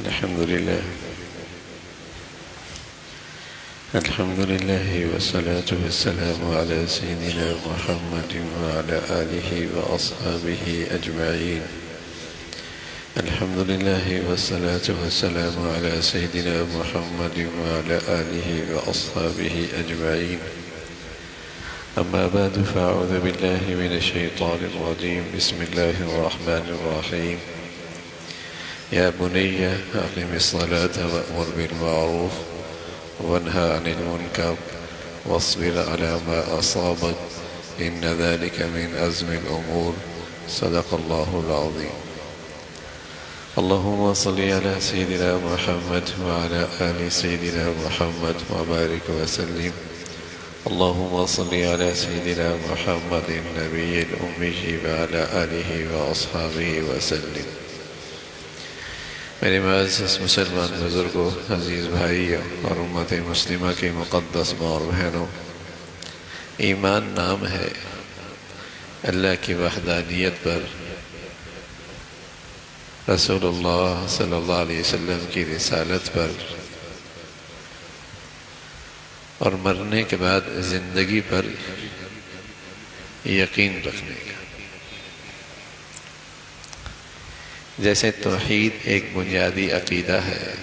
الحمد لله والصلاة والسلام على سيدنا محمد وعلى آله وأصحابه أجمعين. الحمد لله والصلاة والسلام على سيدنا محمد وعلى آله وأصحابه أجمعين. أما بعد فأعوذ بالله من الشيطان الرجيم. بسم الله الرحمن الرحيم. يا بني أقم الصلاة وأمر بالمعروف وانهى عن المنكر واصبر على ما أصابك إن ذلك من عزم الأمور. صدق الله العظيم. اللهم صل على سيدنا محمد وعلى آل سيدنا محمد وبارك وسلم. اللهم صل على سيدنا محمد النبي الأمي وعلى آله وأصحابه وسلم. میرے معزز مسلمان بزرگوں، عزیز بھائیوں اور امت مسلمہ کے مقدس ماں اور بہنوں، ایمان نام ہے اللہ کی وحدانیت پر، رسول اللہ صلی اللہ علیہ وسلم کی رسالت پر اور مرنے کے بعد زندگی پر یقین رکھنے کا. جیسے توحید ایک بنیادی عقیدہ ہے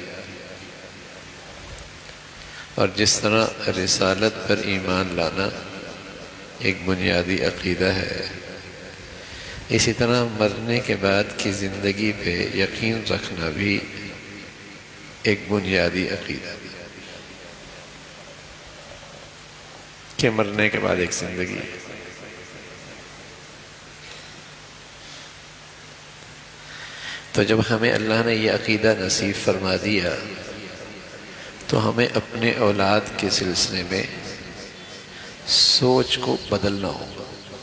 اور جس طرح رسالت پر ایمان لانا ایک بنیادی عقیدہ ہے، اسی طرح مرنے کے بعد کی زندگی پہ یقین رکھنا بھی ایک بنیادی عقیدہ ہے کہ مرنے کے بعد ایک زندگی ہے. تو جب ہمیں اللہ نے یہ عقیدہ نصیب فرما دیا تو ہمیں اپنے اولاد کے سلسلے میں سوچ کو بدلنا ہوگا.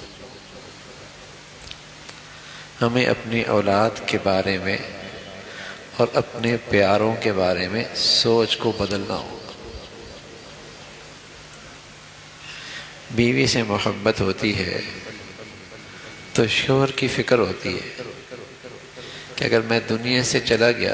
ہمیں اپنی اولاد کے بارے میں اور اپنے پیاروں کے بارے میں سوچ کو بدلنا ہوگا. بیوی سے محبت ہوتی ہے تو شوہر کی فکر ہوتی ہے کہ اگر میں دنیا سے چلا گیا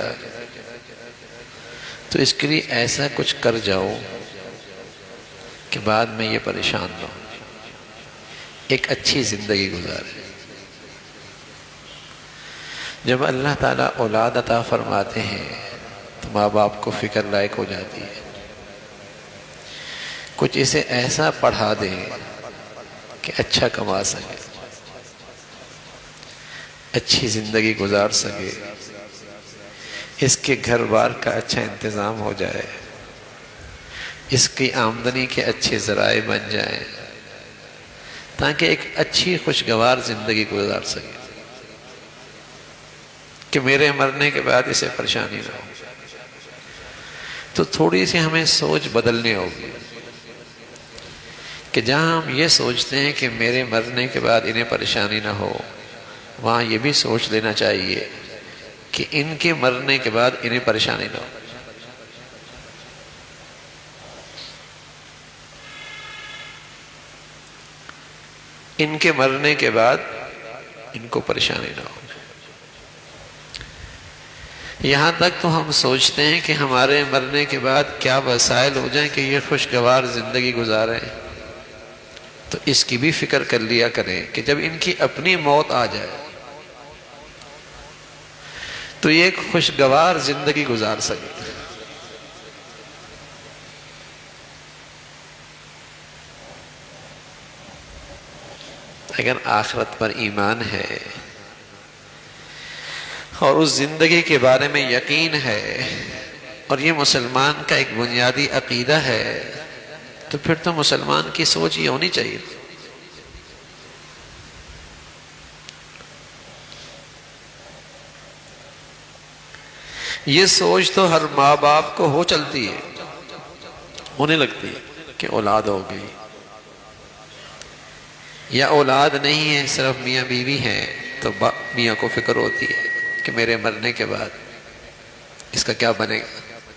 تو اس کے لیے ایسا کچھ کر جاؤں کہ بعد میں یہ پریشان نہ ہو، ایک اچھی زندگی گزارے. جب اللہ تعالیٰ اولاد عطا فرماتے ہیں تو ماں باپ کو فکر لائق ہو جاتی ہے، کچھ اسے ایسا پڑھا دیں کہ اچھا کما سکے، اچھی زندگی گزار سکے، اس کے گھر بار کا اچھا انتظام ہو جائے، اس کی آمدنی کے اچھے ذرائع بن جائیں تاکہ ایک اچھی خوشگوار زندگی گزار سکے کہ میرے مرنے کے بعد اسے پریشانی نہ ہو. تو تھوڑی سی ہمیں سوچ بدلنی ہوگی کہ جہاں ہم یہ سوچتے ہیں کہ میرے مرنے کے بعد انہیں پریشانی نہ ہو، وہاں یہ بھی سوچ لینا چاہیے کہ ان کے مرنے کے بعد انہیں پریشانی نہ ہو. ان کے مرنے کے بعد ان کو پریشانی نہ ہو. یہاں تک تو ہم سوچتے ہیں کہ ہمارے مرنے کے بعد کیا وسائل ہو جائیں کہ یہ خوشگوار زندگی گزاریں، تو اس کی بھی فکر کر لیا کریں کہ جب ان کی اپنی موت آ جائے تو یہ ایک خوشگوار زندگی گزار سکے. اگر آخرت پر ایمان ہے اور اس زندگی کے بارے میں یقین ہے اور یہ مسلمان کا ایک بنیادی عقیدہ ہے تو پھر تو مسلمان کی سوچ یہ ہونی چاہیے. یہ سوچ تو ہر ماں باپ کو ہو چلتی ہے، ہونے لگتی ہے کہ اولاد ہو گئی، یا اولاد نہیں ہے صرف میاں بیوی ہیں تو میاں کو فکر ہوتی ہے کہ میرے مرنے کے بعد اس کا کیا بنے گا.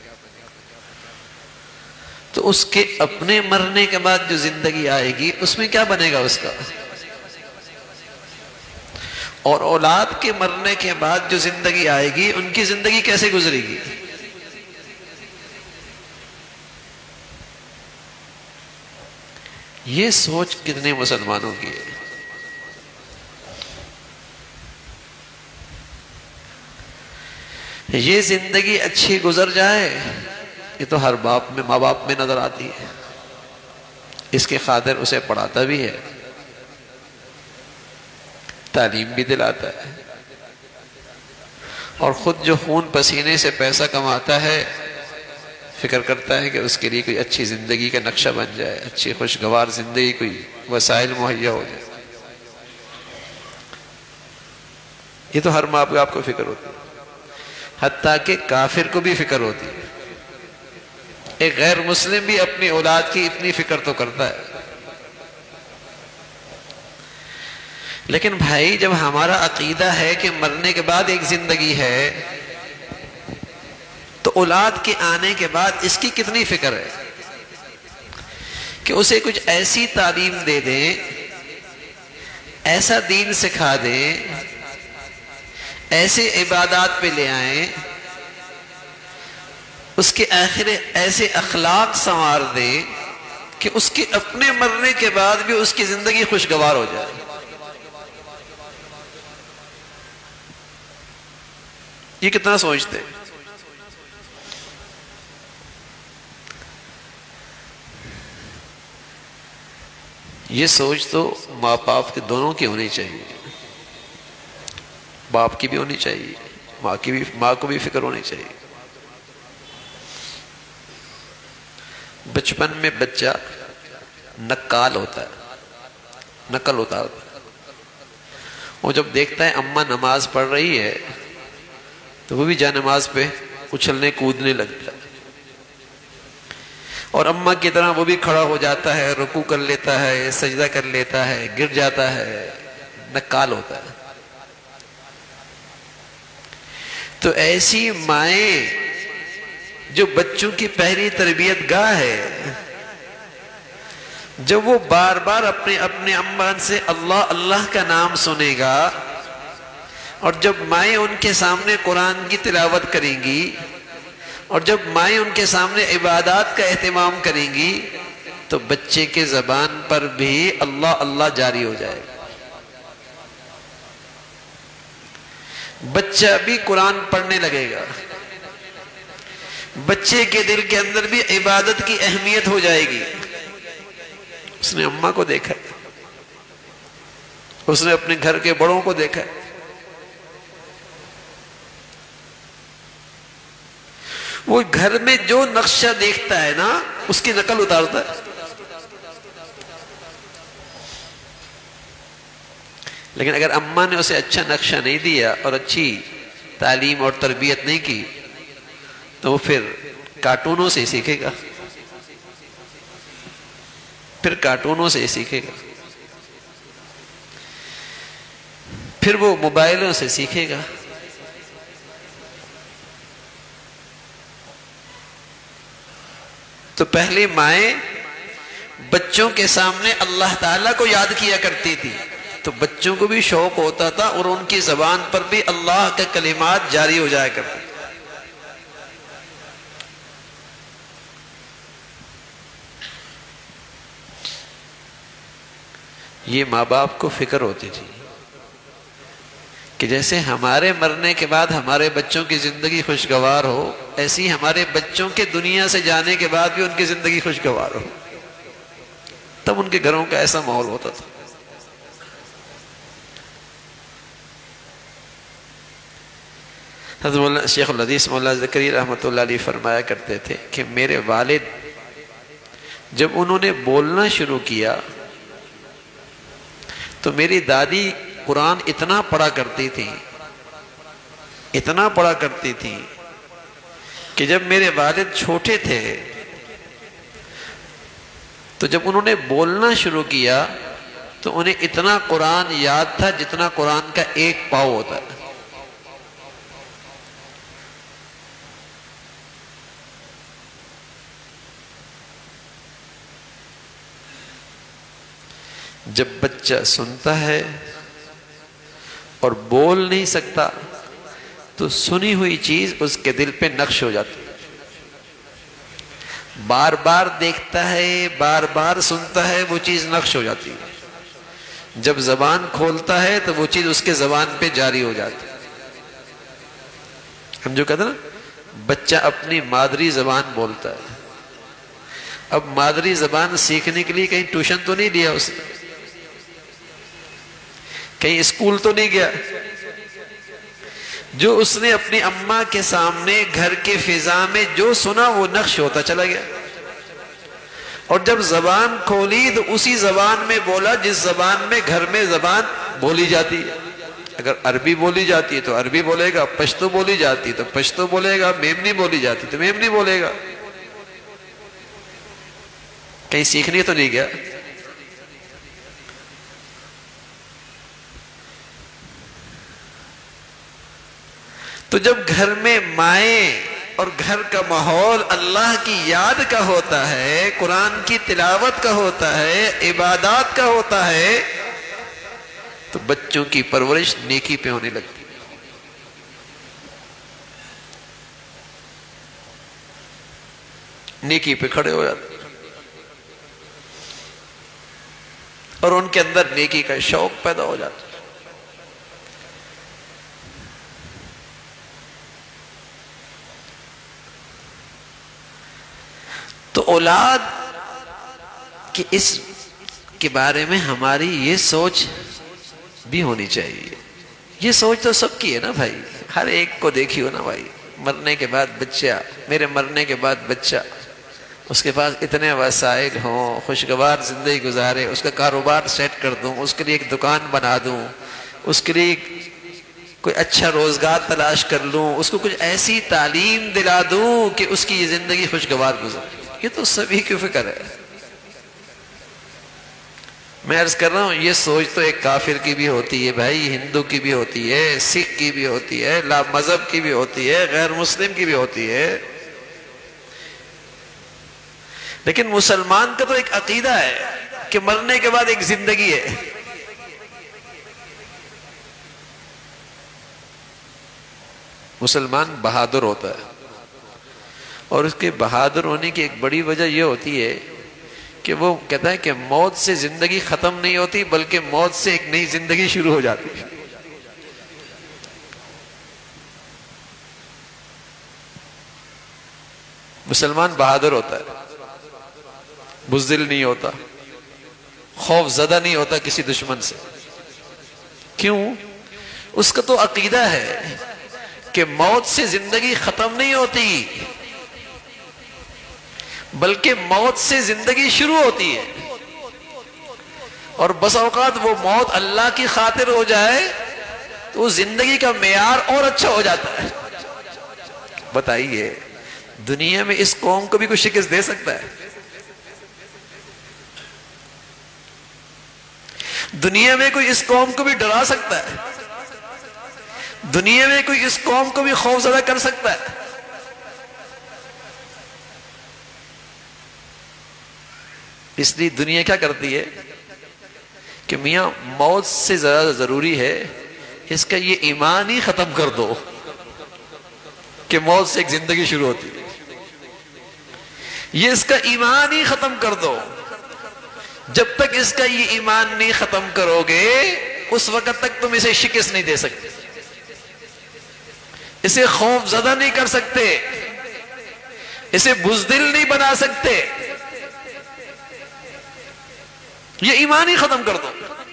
تو اس کے اپنے مرنے کے بعد جو زندگی آئے گی اس میں کیا بنے گا اس کا. اور اولاد کے مرنے کے بعد جو زندگی آئے گی ان کی زندگی کیسے گزرے گی؟ یہ سوچ کتنے مسلمانوں کی ہے؟ یہ زندگی اچھی گزر جائے، یہ تو ہر باپ میں، ماں باپ میں نظر آتی ہے۔ اس کے خاطر اسے پڑھاتا بھی ہے، تعلیم بھی دلاتا ہے، اور خود جو خون پسینے سے پیسہ کماتا ہے فکر کرتا ہے کہ اس کے لیے کوئی اچھی زندگی کا نقشہ بن جائے، اچھی خوشگوار زندگی، کوئی وسائل مہیا ہو جائے۔ یہ تو ہر ماں باپ کو فکر ہوتی ہے، حتیٰ کہ کافر کو بھی فکر ہوتی ہے۔ ایک غیر مسلم بھی اپنی اولاد کی اتنی فکر تو کرتا ہے۔ لیکن بھائی جب ہمارا عقیدہ ہے کہ مرنے کے بعد ایک زندگی ہے، تو اولاد کے آنے کے بعد اس کی کتنی فکر ہے کہ اسے کچھ ایسی تعلیم دے دیں، ایسا دین سکھا دیں، ایسے عبادات پہ لے آئیں، اس کے آخر ایسے اخلاق سنوار دیں کہ اس کے اپنے مرنے کے بعد بھی اس کی زندگی خوشگوار ہو جائے۔ یہ کتنا سوچتے ہیں؟ یہ سوچ تو ماں باپ کے دونوں کی ہونی چاہیے، باپ کی بھی ہونی چاہیے، ماں کو بھی فکر ہونی چاہیے۔ بچپن میں بچہ نقال ہوتا ہے، نقل ہوتا ہے، وہ جب دیکھتا ہے اماں نماز پڑھ رہی ہے تو وہ بھی جا نماز پہ اچھلنے کودنے لگتا ہے، اور اماں کی طرح وہ بھی کھڑا ہو جاتا ہے، رکوع کر لیتا ہے، سجدہ کر لیتا ہے، گر جاتا ہے، نقال ہوتا ہے۔ تو ایسی مائیں جو بچوں کی پہلی تربیت گاہ ہے، جب وہ بار بار اپنے اماں سے اللہ اللہ کا نام سنے گا، اور جب مائیں ان کے سامنے قرآن کی تلاوت کریں گی، اور جب مائیں ان کے سامنے عبادات کا اہتمام کریں گی، تو بچے کے زبان پر بھی اللہ اللہ جاری ہو جائے گا۔ بچہ بھی قرآن پڑھنے لگے گا، بچے کے دل کے اندر بھی عبادت کی اہمیت ہو جائے گی۔ اس نے اماں کو دیکھا، اس نے اپنے گھر کے بڑوں کو دیکھا، وہ گھر میں جو نقشہ دیکھتا ہے نا اس کی نقل اتارتا ہے۔ لیکن اگر اماں نے اسے اچھا نقشہ نہیں دیا اور اچھی تعلیم اور تربیت نہیں کی تو وہ پھر کارٹونوں سے سیکھے گا، پھر کارٹونوں سے سیکھے گا، پھر وہ موبائلوں سے سیکھے گا۔ تو پہلی مائیں بچوں کے سامنے اللہ تعالیٰ کو یاد کیا کرتی تھی، تو بچوں کو بھی شوق ہوتا تھا اور ان کی زبان پر بھی اللہ کے کلمات جاری ہو جایا کرتے۔ یہ ماں باپ کو فکر ہوتی تھی کہ جیسے ہمارے مرنے کے بعد ہمارے بچوں کی زندگی خوشگوار ہو، ایسی ہمارے بچوں کے دنیا سے جانے کے بعد بھی ان کی زندگی خوشگوار ہو۔ تب ان کے گھروں کا ایسا ماحول ہوتا تھا۔ حضرت شیخ الحدیث مولانا زکریا رحمۃ اللہ علیہ فرمایا کرتے تھے کہ میرے والد جب انہوں نے بولنا شروع کیا تو میری دادی قرآن اتنا پڑھا کرتی تھی، اتنا پڑھا کرتی تھی کہ جب میرے والد چھوٹے تھے تو جب انہوں نے بولنا شروع کیا تو انہیں اتنا قرآن یاد تھا جتنا قرآن کا ایک پاؤ ہوتا ہے۔ جب بچہ سنتا ہے اور بول نہیں سکتا تو سنی ہوئی چیز اس کے دل پہ نقش ہو جاتی ہے، بار بار دیکھتا ہے، بار بار سنتا ہے، وہ چیز نقش ہو جاتی ہے، جب زبان کھولتا ہے تو وہ چیز اس کے زبان پہ جاری ہو جاتی ہے۔ ہم جو کہتے ہیں نا بچہ اپنی مادری زبان بولتا ہے، اب مادری زبان سیکھنے کے لیے کہیں ٹیوشن تو نہیں لیا اس نے، کہیں اسکول تو نہیں گیا، جو اس نے اپنی اماں کے سامنے گھر کے فضا میں جو سنا وہ نقش ہوتا چلا گیا، اور جب زبان کھولی تو اسی زبان میں بولا جس زبان میں گھر میں زبان بولی جاتی ہے۔ اگر عربی بولی جاتی ہے تو عربی بولے گا، پشتو بولی جاتی ہے تو پشتو بولے گا، میمنی بولی جاتی تو میمنی بولے گا، کہیں سیکھنے تو نہیں گیا۔ تو جب گھر میں مائیں اور گھر کا ماحول اللہ کی یاد کا ہوتا ہے، قرآن کی تلاوت کا ہوتا ہے، عبادات کا ہوتا ہے، تو بچوں کی پرورش نیکی پہ ہونے لگتی ہے۔ نیکی پہ کھڑے ہو جاتے اور ان کے اندر نیکی کا شوق پیدا ہو جاتا ہے۔ تو اولاد کی اس کے بارے میں ہماری یہ سوچ بھی ہونی چاہیے۔ یہ سوچ تو سب کی ہے نا بھائی، ہر ایک کو دیکھی ہو نا بھائی، مرنے کے بعد بچہ، میرے مرنے کے بعد بچہ، اس کے پاس اتنے وسائل ہوں، خوشگوار زندگی گزارے، اس کا کاروبار سیٹ کر دوں، اس کے لیے ایک دکان بنا دوں، اس کے لیے کوئی اچھا روزگار تلاش کر لوں، اس کو کچھ ایسی تعلیم دلا دوں کہ اس کی یہ زندگی خوشگوار گزرے، یہ تو سبھی کی فکر ہے۔ میں عرض کر رہا ہوں یہ سوچ تو ایک کافر کی بھی ہوتی ہے بھائی، ہندو کی بھی ہوتی ہے، سکھ کی بھی ہوتی ہے، لا مذہب کی بھی ہوتی ہے، غیر مسلم کی بھی ہوتی ہے، لیکن مسلمان کا تو ایک عقیدہ ہے کہ مرنے کے بعد ایک زندگی ہے۔ مسلمان بہادر ہوتا ہے، اور اس کے بہادر ہونے کی ایک بڑی وجہ یہ ہوتی ہے کہ وہ کہتا ہے کہ موت سے زندگی ختم نہیں ہوتی بلکہ موت سے ایک نئی زندگی شروع ہو جاتی ہے۔ مسلمان بہادر ہوتا ہے، بزدل نہیں ہوتا، خوف زدہ نہیں ہوتا کسی دشمن سے۔ کیوں؟ اس کا تو عقیدہ ہے کہ موت سے زندگی ختم نہیں ہوتی بلکہ موت سے زندگی شروع ہوتی ہے، اور بس اوقات وہ موت اللہ کی خاطر ہو جائے تو وہ زندگی کا معیار اور اچھا ہو جاتا ہے۔ بتائیے دنیا میں اس قوم کو بھی کوئی شکست دے سکتا ہے؟ دنیا میں کوئی اس قوم کو بھی ڈرا سکتا ہے؟ دنیا میں کوئی اس قوم کو بھی خوف زدہ کر سکتا ہے؟ اس لیے دنیا کیا کرتی ہے کہ میاں موت سے زیادہ ضروری ہے اس کا یہ ایمان ہی ختم کر دو کہ موت سے ایک زندگی شروع ہوتی ہے، یہ اس کا ایمان ہی ختم کر دو۔ جب تک اس کا یہ ایمان نہیں ختم کرو گے اس وقت تک تم اسے شکست نہیں دے سکتے، اسے خوف زدہ نہیں کر سکتے، اسے بزدل نہیں بنا سکتے، یہ ایمان ہی ختم کر دو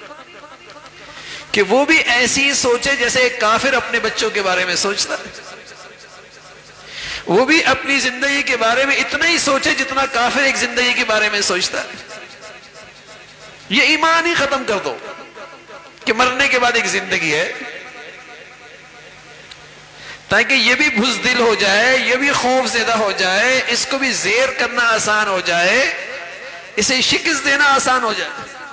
کہ وہ بھی ایسی سوچے جیسے ایک کافر اپنے بچوں کے بارے میں سوچتا ہے، وہ بھی اپنی زندگی کے بارے میں اتنا ہی سوچے جتنا کافر ایک زندگی کے بارے میں سوچتا ہے۔ یہ ایمان ہی ختم کر دو کہ مرنے کے بعد ایک زندگی ہے، تاکہ یہ بھی بزدل ہو جائے، یہ بھی خوف زدہ ہو جائے، اس کو بھی زیر کرنا آسان ہو جائے، اسے شکست دینا آسان ہو جائے۔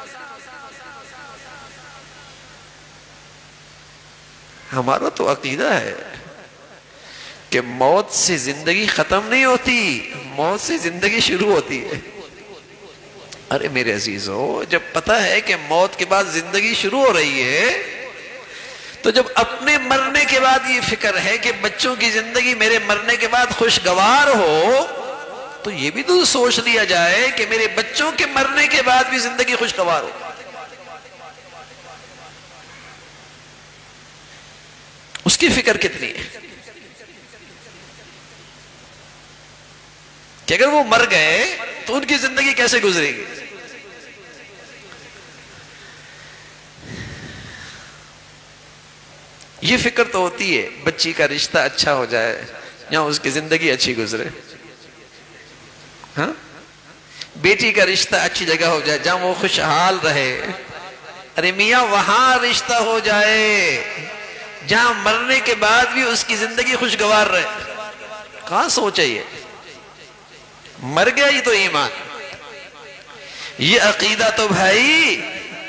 ہمارا تو عقیدہ ہے کہ موت سے زندگی ختم نہیں ہوتی، موت سے زندگی شروع ہوتی ہے۔ ارے میرے عزیزو، جب پتہ ہے کہ موت کے بعد زندگی شروع ہو رہی ہے تو جب اپنے مرنے کے بعد یہ فکر ہے کہ بچوں کی زندگی میرے مرنے کے بعد خوشگوار ہو، تو یہ بھی تو سوچ لیا جائے کہ میرے بچوں کے مرنے کے بعد بھی زندگی خوشگوار ہو۔ اس کی فکر کتنی ہے کہ اگر وہ مر گئے تو ان کی زندگی کیسے گزرے گی؟ یہ فکر تو ہوتی ہے بچی کا رشتہ اچھا ہو جائے یا اس کی زندگی اچھی گزرے، ہاں، بیٹی کا رشتہ اچھی جگہ ہو جائے جہاں وہ خوشحال رہے۔ ارے میاں وہاں رشتہ ہو جائے جہاں مرنے کے بعد بھی اس کی زندگی خوشگوار رہے۔ کہاں سوچے یہ؟ مر گیا ہی تو ایمان، یہ عقیدہ تو بھائی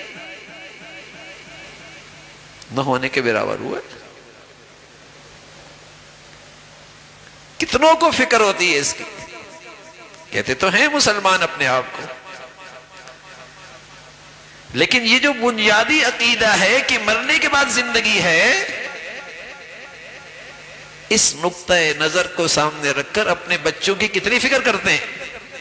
نہ ہونے کے برابر ہوئے۔ کتنوں کو فکر ہوتی ہے اس کی، کہتے تو ہیں مسلمان اپنے آپ کو، لیکن یہ جو بنیادی عقیدہ ہے کہ مرنے کے بعد زندگی ہے، اس نقطہ نظر کو سامنے رکھ کر اپنے بچوں کی کتنی فکر کرتے ہیں۔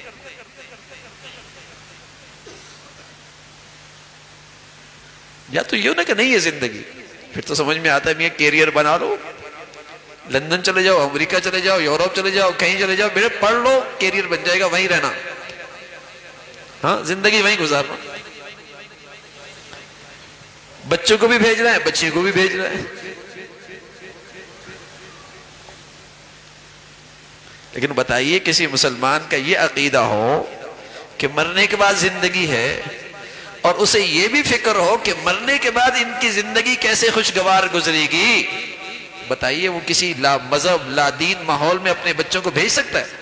یا تو یہ نہ کہ نہیں ہے زندگی، پھر تو سمجھ میں آتا ہے میاں کیریئر بنا لو، لندن چلے جاؤ، امریکہ چلے جاؤ، یورپ چلے جاؤ، کہیں چلے جاؤ، بیٹے پڑھ لو، کیریئر بن جائے گا، وہیں رہنا، ہاں زندگی وہیں گزارنا۔ بچوں کو بھی بھیج رہے ہیں، بچیوں کو بھی بھیج رہے ہیں، لیکن بتائیے کسی مسلمان کا یہ عقیدہ ہو کہ مرنے کے بعد زندگی ہے، اور اسے یہ بھی فکر ہو کہ مرنے کے بعد ان کی زندگی کیسے خوشگوار گزرے گی، بتائیے وہ کسی لا مذہب لا دین ماحول میں اپنے بچوں کو بھیج سکتا ہے؟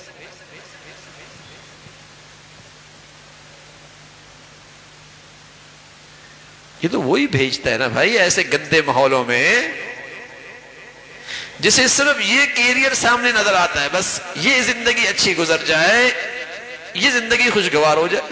یہ تو وہی بھیجتا ہے نا بھائی ایسے گندے ماحولوں میں جسے صرف یہ کیریئر سامنے نظر آتا ہے، بس یہ زندگی اچھی گزر جائے، یہ زندگی خوشگوار ہو جائے۔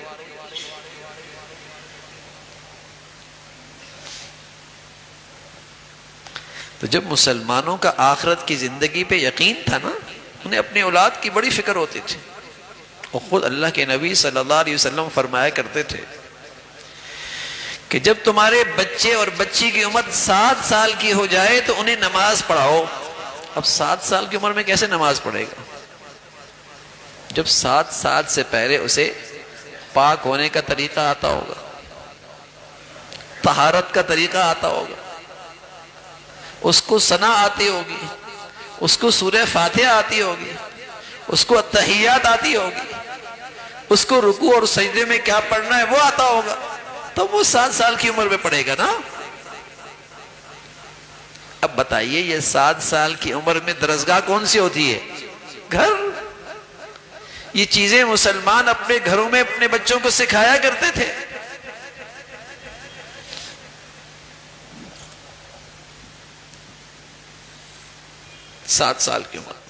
تو جب مسلمانوں کا آخرت کی زندگی پہ یقین تھا نا، انہیں اپنی اولاد کی بڑی فکر ہوتی تھی، اور خود اللہ کے نبی صلی اللہ علیہ وسلم فرمایا کرتے تھے کہ جب تمہارے بچے اور بچی کی عمر 7 سال کی ہو جائے تو انہیں نماز پڑھاؤ۔ اب 7 سال کی عمر میں کیسے نماز پڑھے گا؟ جب 7 سال سے پہلے اسے پاک ہونے کا طریقہ آتا ہوگا، طہارت کا طریقہ آتا ہوگا، اس کو ثنا آتی ہوگی، اس کو سورہ فاتحہ آتی ہوگی، اس کو التحیات آتی ہوگی، اس کو رکوع اور سجدے میں کیا پڑھنا ہے وہ آتا ہوگا، تو وہ 7 سال کی عمر میں پڑھے گا نا۔ اب بتائیے یہ 7 سال کی عمر میں درسگاہ کون سی ہوتی ہے؟ گھر۔ یہ چیزیں مسلمان اپنے گھروں میں اپنے بچوں کو سکھایا کرتے تھے۔ سات سال کی عمر،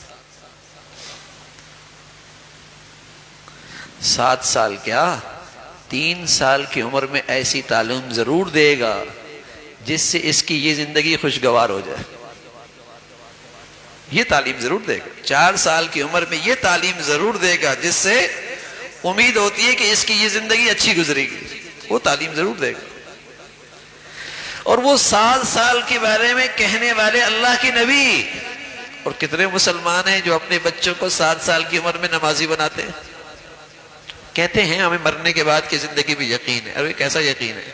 7 سال کیا 3 سال کی عمر میں ایسی تعلیم ضرور دے گا جس سے اس کی یہ زندگی خوشگوار ہو جائے، یہ تعلیم ضرور دے گا۔ 4 سال کی عمر میں یہ تعلیم ضرور دے گا جس سے امید ہوتی ہے کہ اس کی یہ زندگی اچھی گزرے گی، وہ تعلیم ضرور دے گا۔ اور وہ 7 سال کے بارے میں کہنے والے اللہ کے نبی، اور کتنے مسلمان ہیں جو اپنے بچوں کو 7 سال کی عمر میں نمازی بناتے ہیں، کہتے ہیں ہمیں مرنے کے بعد کی زندگی بھی یقین ہے۔ ارے کیسا یقین ہے؟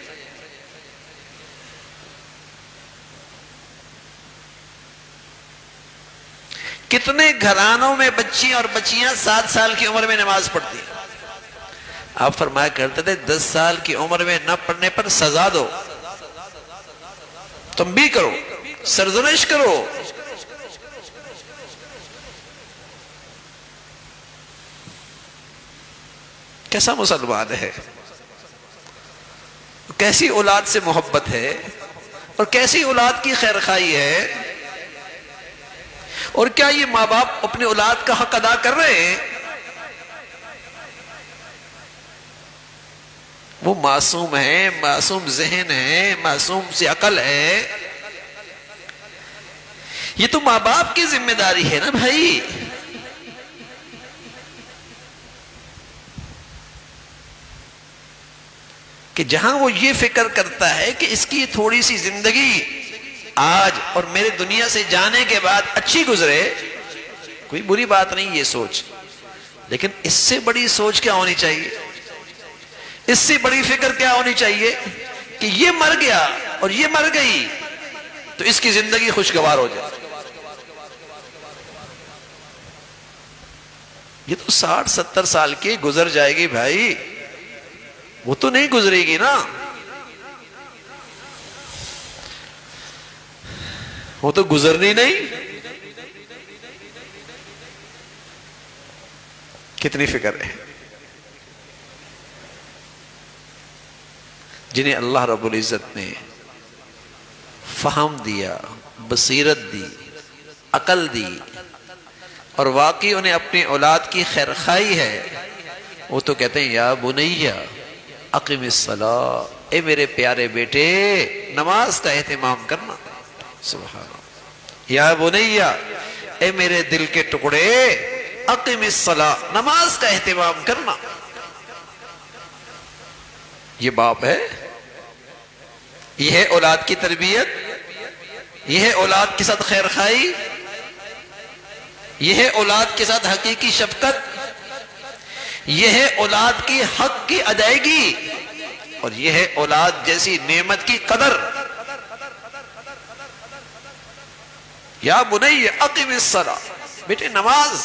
کتنے گھرانوں میں بچی اور بچیاں 7 سال کی عمر میں نماز پڑھتی ہیں؟ آپ فرمایا کرتے تھے 10 سال کی عمر میں نہ پڑھنے پر سزا دو، تنبیہ کرو، سرزنش کرو۔ کیسا مسلمان ہے، کیسی اولاد سے محبت ہے، اور کیسی اولاد کی خیرخواہی ہے، اور کیا یہ ماں باپ اپنے اولاد کا حق ادا کر رہے ہیں؟ وہ معصوم ہے، معصوم ذہن ہے، معصوم سی عقل ہے. یہ تو ماں باپ کی ذمہ داری ہے نا بھائی. کہ جہاں وہ یہ فکر کرتا ہے کہ اس کی تھوڑی سی زندگی آج اور میرے دنیا سے جانے کے بعد اچھی گزرے، کوئی بری بات نہیں یہ سوچ، لیکن اس سے بڑی سوچ کیا ہونی چاہیے، اس سے بڑی فکر کیا ہونی چاہیے کہ یہ مر گیا اور یہ مر گئی تو اس کی زندگی خوشگوار ہو جائے. یہ تو 60-70 سال کی گزر جائے گی بھائی، وہ تو نہیں گزرے گی نا، وہ تو گزرنی نہیں. کتنی فکر ہے جنہیں اللہ رب العزت نے فہم دیا، بصیرت دی، عقل دی، اور واقعی انہیں اپنی اولاد کی خیر خواہی ہے. وہ تو کہتے ہیں یا بنیا اقم الصلاۃ، اے میرے پیارے بیٹے نماز کا اہتمام کرنا. سبحان اللہ. یا بنیا، اے میرے دل کے ٹکڑے اقم الصلاۃ، نماز کا اہتمام کرنا. یہ باپ ہے، یہ ہے اولاد کی تربیت، یہ ہے اولاد کے ساتھ خیر خواہی، یہ ہے اولاد کے ساتھ حقیقی شفقت، یہ ہے اولاد کی حق کی ادائیگی، اور یہ ہے اولاد جیسی نعمت کی قدر. یا بنی اقم الصلاۃ، بیٹے نماز،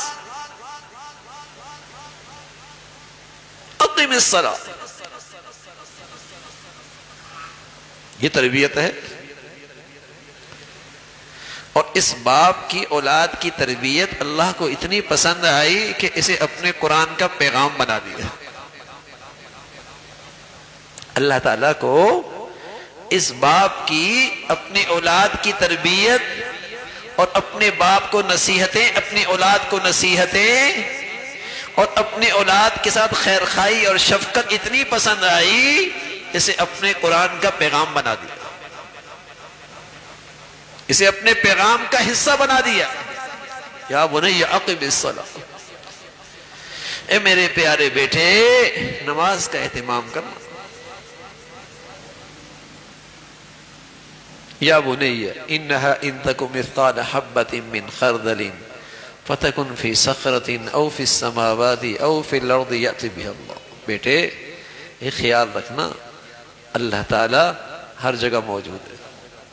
اقم الصلاۃ. یہ تربیت ہے. اور اس باپ کی اولاد کی تربیت اللہ کو اتنی پسند آئی کہ اسے اپنے قرآن کا پیغام بنا دیا. اللہ تعالیٰ کو اس باپ کی اپنی اولاد کی تربیت اور اپنے باپ کو نصیحتیں، اپنی اولاد کو نصیحتیں اور اپنی اولاد کے ساتھ خیر خواہی اور شفقت اتنی پسند آئی، اسے اپنے قرآن کا پیغام بنا دیا، اسے اپنے پیغام کا حصہ بنا دیا. یا بنی اقم الصلاۃ، اے میرے پیارے بیٹے نماز کا اہتمام کرنا. یا بنی انہا ان تک مثقال حبۃ من خردل فتکن فی صخرۃ او فی السماوات او فی الارض یأتی بها اللہ. بیٹے یہ خیال رکھنا اللہ تعالی ہر جگہ موجود ہے.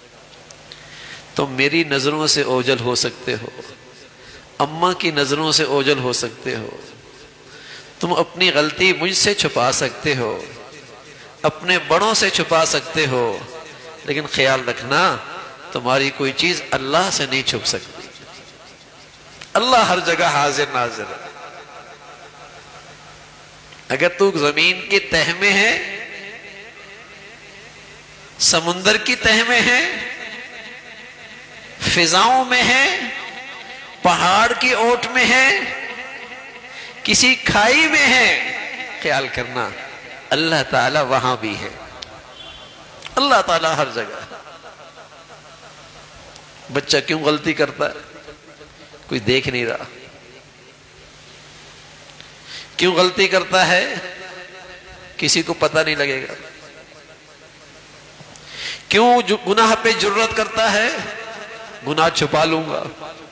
تم میری نظروں سے اوجھل ہو سکتے ہو، اماں کی نظروں سے اوجھل ہو سکتے ہو، تم اپنی غلطی مجھ سے چھپا سکتے ہو، اپنے بڑوں سے چھپا سکتے ہو، لیکن خیال رکھنا تمہاری کوئی چیز اللہ سے نہیں چھپ سکتی. اللہ ہر جگہ حاضر ناظر ہے. اگر تو زمین کی تہ میں ہے، سمندر کی تہ میں ہے، فضاؤں میں ہے، پہاڑ کی اوٹ میں ہے، کسی کھائی میں ہے، خیال کرنا اللہ تعالی وہاں بھی ہے. اللہ تعالی ہر جگہ. بچہ کیوں غلطی کرتا ہے؟ کوئی دیکھ نہیں رہا. کیوں غلطی کرتا ہے؟ کسی کو پتہ نہیں لگے گا. کیوں گناہ پہ جرت کرتا ہے؟ گناہ چھپا لوں گا،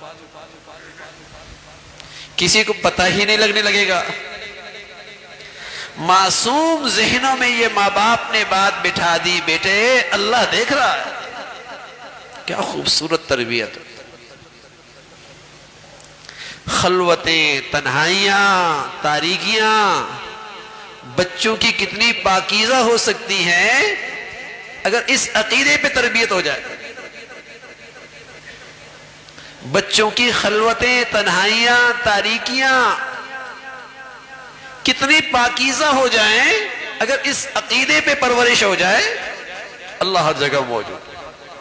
کسی کو پتہ ہی نہیں لگنے لگے گا. معصوم ذہنوں میں یہ ماں باپ نے بات بٹھا دی، بیٹے اللہ دیکھ رہا ہے. کیا خوبصورت تربیت. خلوتیں، تنہائیاں، تاریکیاں بچوں کی کتنی پاکیزہ ہو سکتی ہیں اگر اس عقیدے پہ تربیت ہو جائے. بچوں کی خلوتیں، تنہائیاں، تاریکیاں کتنی پاکیزہ ہو جائیں اگر اس عقیدے پہ پرورش ہو جائے. اللہ ہر جگہ موجود ہے،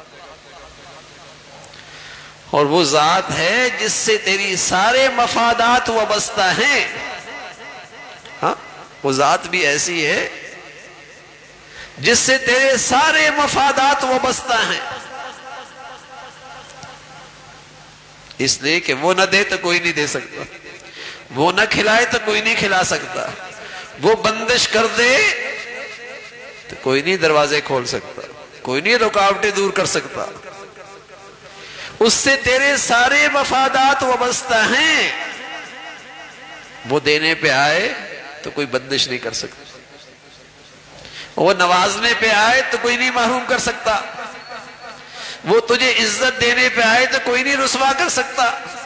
اور وہ ذات ہے جس سے تیری سارے مفادات وابستہ ہیں. ہاں وہ ذات بھی ایسی ہے جس سے تیرے سارے مفادات وابستہ ہیں، اس لیے کہ وہ نہ دے تو کوئی نہیں دے سکتا، وہ نہ کھلائے تو کوئی نہیں کھلا سکتا، وہ بندش کر دے تو کوئی نہیں دروازے کھول سکتا، کوئی نہیں رکاوٹیں دور کر سکتا، اس سے تیرے سارے مفادات وابستہ ہیں، وہ دینے پہ آئے تو کوئی بندش نہیں کر سکتا، وہ نوازنے پہ آئے تو کوئی نہیں محروم کر سکتا، وہ تجھے عزت دینے پہ آئے تو کوئی نہیں رسوا کر سکتا،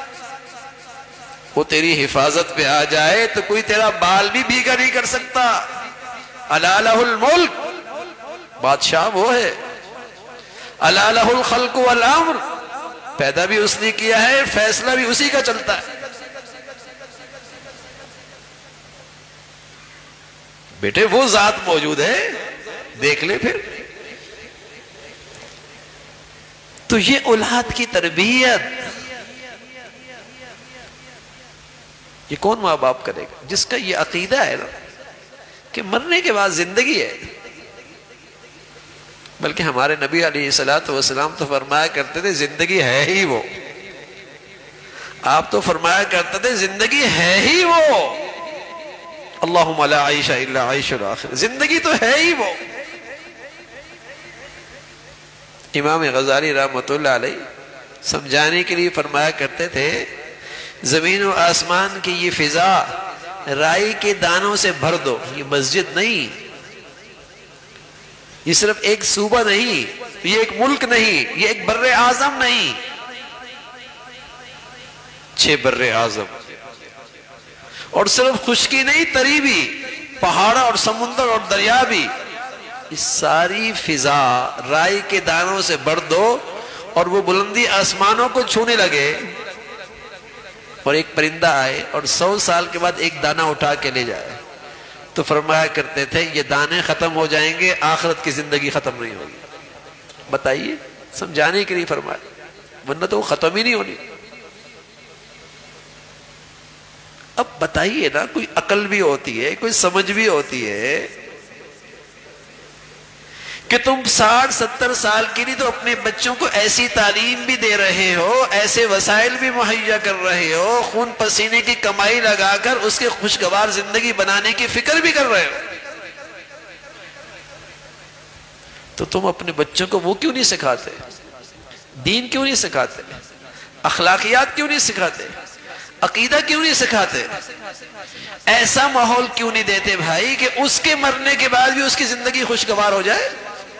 وہ تیری حفاظت پہ آ جائے تو کوئی تیرا بال بھی بھیگا نہیں کر سکتا۔ الا لہ الملک، بادشاہ وہ ہے، الا لہ الخلق والامر، پیدا بھی اس نے کیا ہے، فیصلہ بھی اسی کا چلتا ہے۔ بیٹے وہ ذات موجود ہے، دیکھ لے پھر۔ تو یہ اولاد کی تربیت یہ کون ماں باپ کرے گا؟ جس کا یہ عقیدہ ہے نا کہ مرنے کے بعد زندگی ہے۔ بلکہ ہمارے نبی علیہ الصلوۃ والسلام تو فرمایا کرتے تھے زندگی ہے ہی وہ، آپ تو فرمایا کرتے تھے زندگی ہے ہی وہ، اللہم لا عیش الا عیش الاخرہ، زندگی تو ہے ہی وہ۔ امام غزالی رحمۃ اللہ علیہ سمجھانے کے لیے فرمایا کرتے تھے زمین و آسمان کی یہ فضا رائی کے دانوں سے بھر دو، یہ مسجد نہیں، یہ صرف ایک صوبہ نہیں، یہ ایک ملک نہیں، یہ ایک بر اعظم نہیں، 6 بر اعظم، اور صرف خشکی نہیں، تری بھی، پہاڑ اور سمندر اور دریا بھی، اس ساری فضا رائی کے دانوں سے بھر دو اور وہ بلندی آسمانوں کو چھونے لگے، اور ایک پرندہ آئے اور 100 سال کے بعد ایک دانہ اٹھا کے لے جائے، تو فرمایا کرتے تھے یہ دانے ختم ہو جائیں گے، آخرت کی زندگی ختم نہیں ہوگی۔ بتائیے، سمجھانے کے لیے فرمایا، ورنہ تو وہ ختم ہی نہیں ہونی۔ اب بتائیے نا، کوئی عقل بھی ہوتی ہے، کوئی سمجھ بھی ہوتی ہے کہ تم 60-70 سال کے لیے تو اپنے بچوں کو ایسی تعلیم بھی دے رہے ہو، ایسے وسائل بھی مہیا کر رہے ہو، خون پسینے کی کمائی لگا کر اس کے خوشگوار زندگی بنانے کی فکر بھی کر رہے ہو، تو تم اپنے بچوں کو وہ کیوں نہیں سکھاتے؟ دین کیوں نہیں سکھاتے؟ اخلاقیات کیوں نہیں سکھاتے؟ عقیدہ کیوں نہیں سکھاتے؟ ایسا ماحول کیوں نہیں دیتے بھائی کہ اس کے مرنے کے بعد بھی اس کی زندگی خوشگوار ہو جائے؟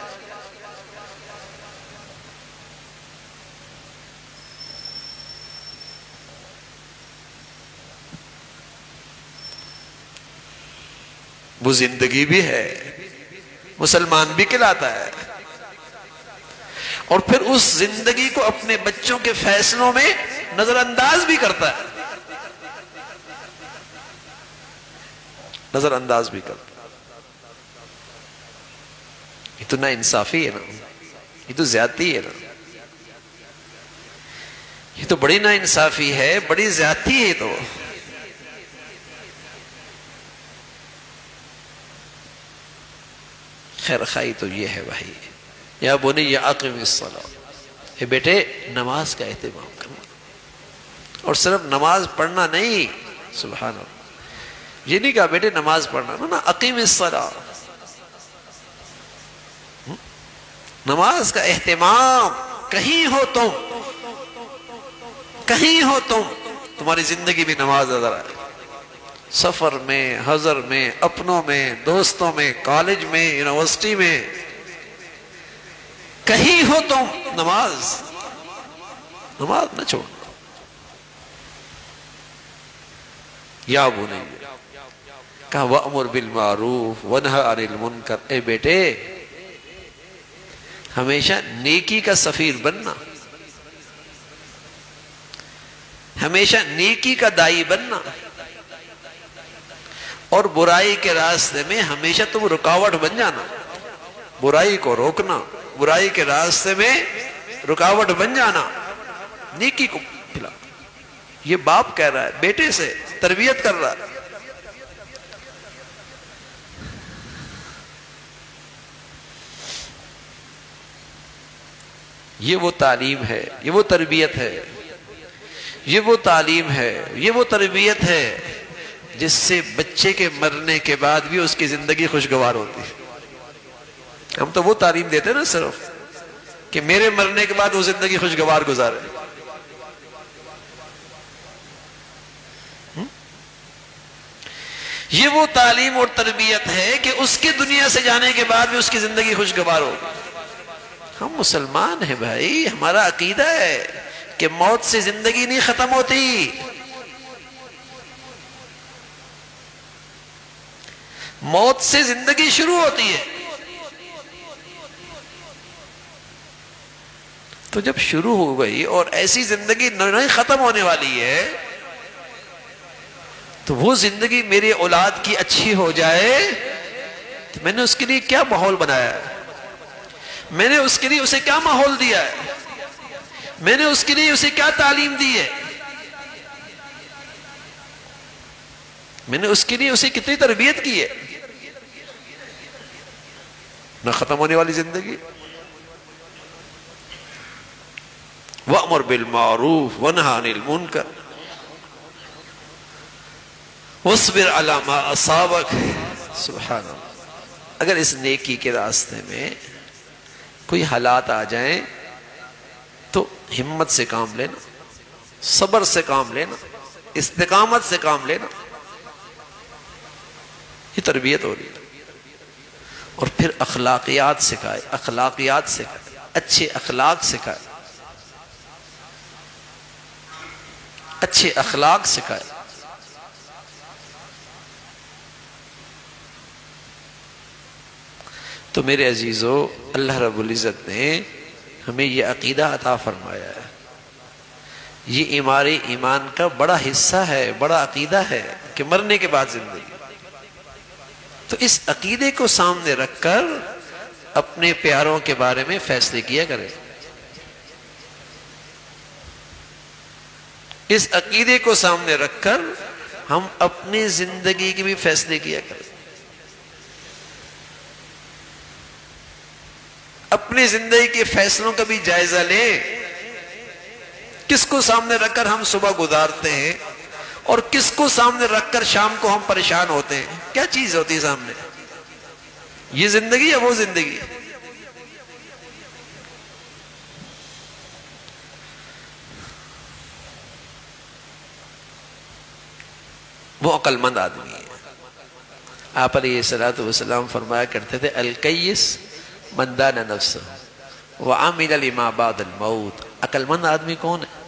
وہ زندگی بھی ہے، مسلمان بھی کہلاتا ہے، اور پھر اس زندگی کو اپنے بچوں کے فیصلوں میں نظر انداز بھی کرتا ہے، نظر انداز بھی کرتا ہے۔ یہ تو نا انصافی ہے نا، یہ تو زیادتی ہے نا، یہ تو بڑی نا انصافی ہے، بڑی زیادتی ہے۔ تو خیر خائی تو یہ ہے بھائی، یا بنی اقم الصلاۃ، اے بیٹے نماز کا اہتمام کرنا، اور صرف نماز پڑھنا نہیں، سبحان اللہ، یہ نہیں کہا بیٹے نماز پڑھنا، نا اقیم الصلاۃ، نماز کا اہتمام۔ کہیں ہو تم، کہیں ہو تم، تمہاری زندگی میں نماز نظر آئے، سفر میں، حضر میں، اپنوں میں، دوستوں میں، کالج میں، یونیورسٹی میں، کہیں ہو تم، نماز نہ چھوڑنا۔ یا بنی، کہا وَأْمُرْ بِالْمَعْرُوفِ وَنْهَ عَنِ الْمُنْكَرِ، اے بیٹے ہمیشہ نیکی کا سفیر بننا، ہمیشہ نیکی کا دائی بننا، اور برائی کے راستے میں ہمیشہ تم رکاوٹ بن جانا، برائی کو روکنا، برائی کے راستے میں رکاوٹ بن جانا، نیکی کو پھیلا۔ یہ باپ کہہ رہا ہے، بیٹے سے تربیت کر رہا ہے۔ یہ وہ تعلیم ہے، یہ وہ تربیت ہے، یہ وہ تعلیم ہے، یہ وہ تربیت ہے جس سے بچے کے مرنے کے بعد بھی اس کی زندگی خوشگوار ہوتی ہے۔ ہم تو وہ تعلیم دیتے ہیں نا صرف کہ میرے مرنے کے بعد وہ زندگی خوشگوار گزارے۔ یہ وہ تعلیم اور تربیت ہے کہ اس کی دنیا سے جانے کے بعد بھی اس کی زندگی خوشگوار ہوگی۔ ہم مسلمان ہیں بھائی، ہمارا عقیدہ ہے کہ موت سے زندگی نہیں ختم ہوتی، موت سے زندگی شروع ہوتی ہے۔ تو جب شروع ہو گئی اور ایسی زندگی نہیں ختم ہونے والی ہے تو وہ زندگی میری اولاد کی اچھی ہو جائے تو میں نے اس کے لیے کیا ماحول بنایا ہے، میں نے اس کے لیے اسے کیا ماحول دیا ہے، میں نے اس کے لیے اسے کیا تعلیم دی ہے، میں نے اس کے لیے اسے کتنی تربیت کی ہے۔ نہ ختم ہونے والی زندگی۔ وَأْمُرْ بِالْمَعْرُوفِ وَانْهَ عَنِ الْمُنْكَرِ وَاصْبِرْ عَلَى مَا أَصَابَكَ۔ سبحان اللہ، اگر اس نیکی کے راستے میں کوئی حالات آ جائیں تو ہمت سے کام لینا، صبر سے کام لینا، استقامت سے کام لینا، یہ تربیت ہو رہی ہے۔ اور پھر اخلاقیات سکھائے، اخلاقیات سکھائے، اچھے اخلاق سکھائے، اچھے اخلاق سکھائے۔ تو میرے عزیزو، اللہ رب العزت نے ہمیں یہ عقیدہ عطا فرمایا ہے، یہ ہمارے ایمان کا بڑا حصہ ہے، بڑا عقیدہ ہے کہ مرنے کے بعد زندگی۔ تو اس عقیدے کو سامنے رکھ کر اپنے پیاروں کے بارے میں فیصلے کیا کریں، اس عقیدے کو سامنے رکھ کر ہم اپنی زندگی کے بھی فیصلے کیا کریں، اپنی زندگی کے فیصلوں کا بھی جائزہ لیں۔ کس کو سامنے رکھ کر ہم صبح گزارتے ہیں اور کس کو سامنے رکھ کر شام کو ہم پریشان ہوتے ہیں؟ کیا چیز ہوتی ہے سامنے؟ یہ زندگی یا وہ زندگی؟ وہ عقل مند آدمی ہے۔ آپ علیہ الصلوۃ والسلام فرمایا کرتے تھے الکیس من دان نفسہ وعمل لما بعد الموت۔ عقل مند آدمی کون ہے؟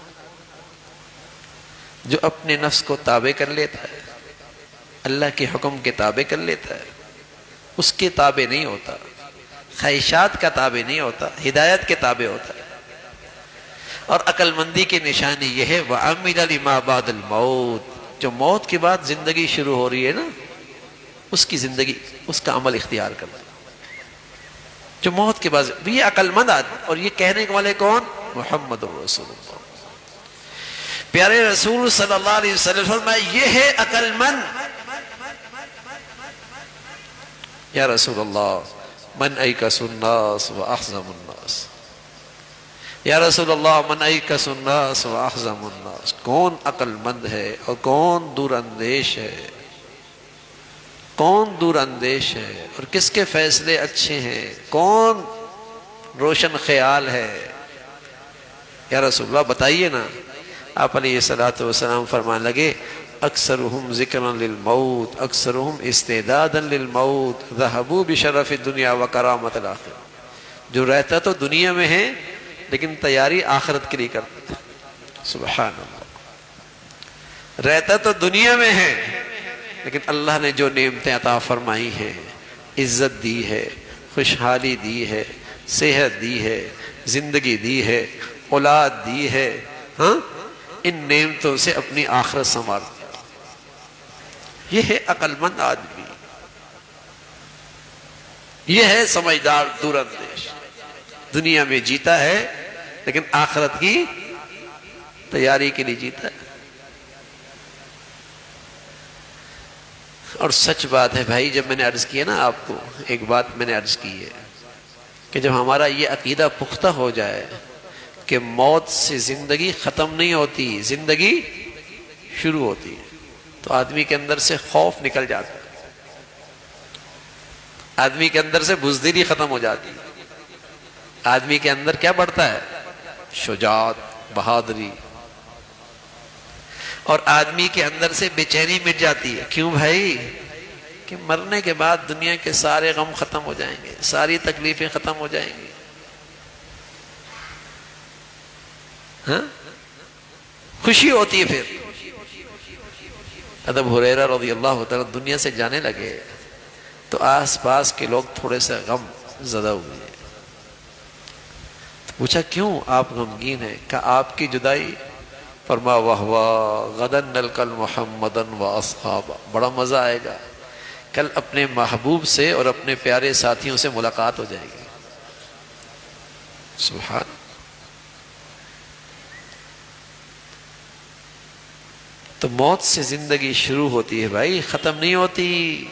جو اپنے نفس کو تابع کر لیتا ہے، اللہ کے حکم کے تابع کر لیتا ہے، اس کے تابع نہیں ہوتا، خواہشات کا تابع نہیں ہوتا، ہدایت کے تابع ہوتا ہے۔ اور عقل مندی کی نشانی یہ ہے وعمل لما بعد الموت، جو موت کے بعد زندگی شروع ہو رہی ہے نا، اس کی زندگی، اس کا عمل اختیار کرتا ہے۔ جو موت کے بعد، یہ عقل مند آدمی۔ اور یہ کہنے والے کون؟ محمد رسول اللہ، پیارے رسول صلی اللہ علیہ وسلم فرمایا یہ ہے عقل مند۔ یا رسول اللہ من ایکس الناس واحزم الناس، یا رسول اللہ من ایکس الناس واحزم الناس، کون عقل مند ہے اور کون دور اندیش ہے، کون دور اندیش ہے اور کس کے فیصلے اچھے ہیں، کون روشن خیال ہے؟ یا رسول اللہ بتائیے نا۔ آپ علیہ الصلوۃ والسلام فرمانے لگے اکثرهم ذکرا للموت اکثرهم استعدادا للموت ذهبوا بشرف الدنیا وکرامت الآخرہ۔ جو رہتا تو دنیا میں ہے لیکن تیاری آخرت کے لیے کرتا، سبحان اللہ، رہتا تو دنیا میں ہے لیکن اللہ نے جو نعمتیں عطا فرمائی ہیں، عزت دی ہے، خوشحالی دی ہے، صحت دی ہے، زندگی دی ہے، اولاد دی ہے، ہاں، ان نعمتوں سے اپنی آخرت سنوار، یہ ہے عقل مند آدمی، یہ ہے سمجھدار دور اندیش، دنیا میں جیتا ہے لیکن آخرت کی تیاری کے لیے جیتا ہے۔ اور سچ بات ہے بھائی، جب میں نے عرض کیا نا آپ کو، ایک بات میں نے عرض کی ہے کہ جب ہمارا یہ عقیدہ پختہ ہو جائے کہ موت سے زندگی ختم نہیں ہوتی، زندگی شروع ہوتی ہے۔ تو آدمی کے اندر سے خوف نکل جاتا ہے، آدمی کے اندر سے بزدلی ختم ہو جاتی ہے، آدمی کے اندر کیا بڑھتا ہے؟ شجاعت، بہادری، اور آدمی کے اندر سے بے چینی مٹ جاتی ہے۔ کیوں بھائی؟ کہ مرنے کے بعد دنیا کے سارے غم ختم ہو جائیں گے، ساری تکلیفیں ختم ہو جائیں گی۔ ہاں، خوشی ہوتی ہے۔ پھر ابو ہریرہ رضی اللہ تعالیٰ دنیا سے جانے لگے تو آس پاس کے لوگ تھوڑے سے غم زدہ ہوئے۔ پوچھا کیوں آپ غمگین ہیں؟ کہا آپ کی جدائی۔ فرما وہوا غدن نلقى محمدا واصحابہ، بڑا مزہ آئے گا، کل اپنے محبوب سے اور اپنے پیارے ساتھیوں سے ملاقات ہو جائے گی۔ سبحان۔ تو موت سے زندگی شروع ہوتی ہے بھائی، ختم نہیں ہوتی۔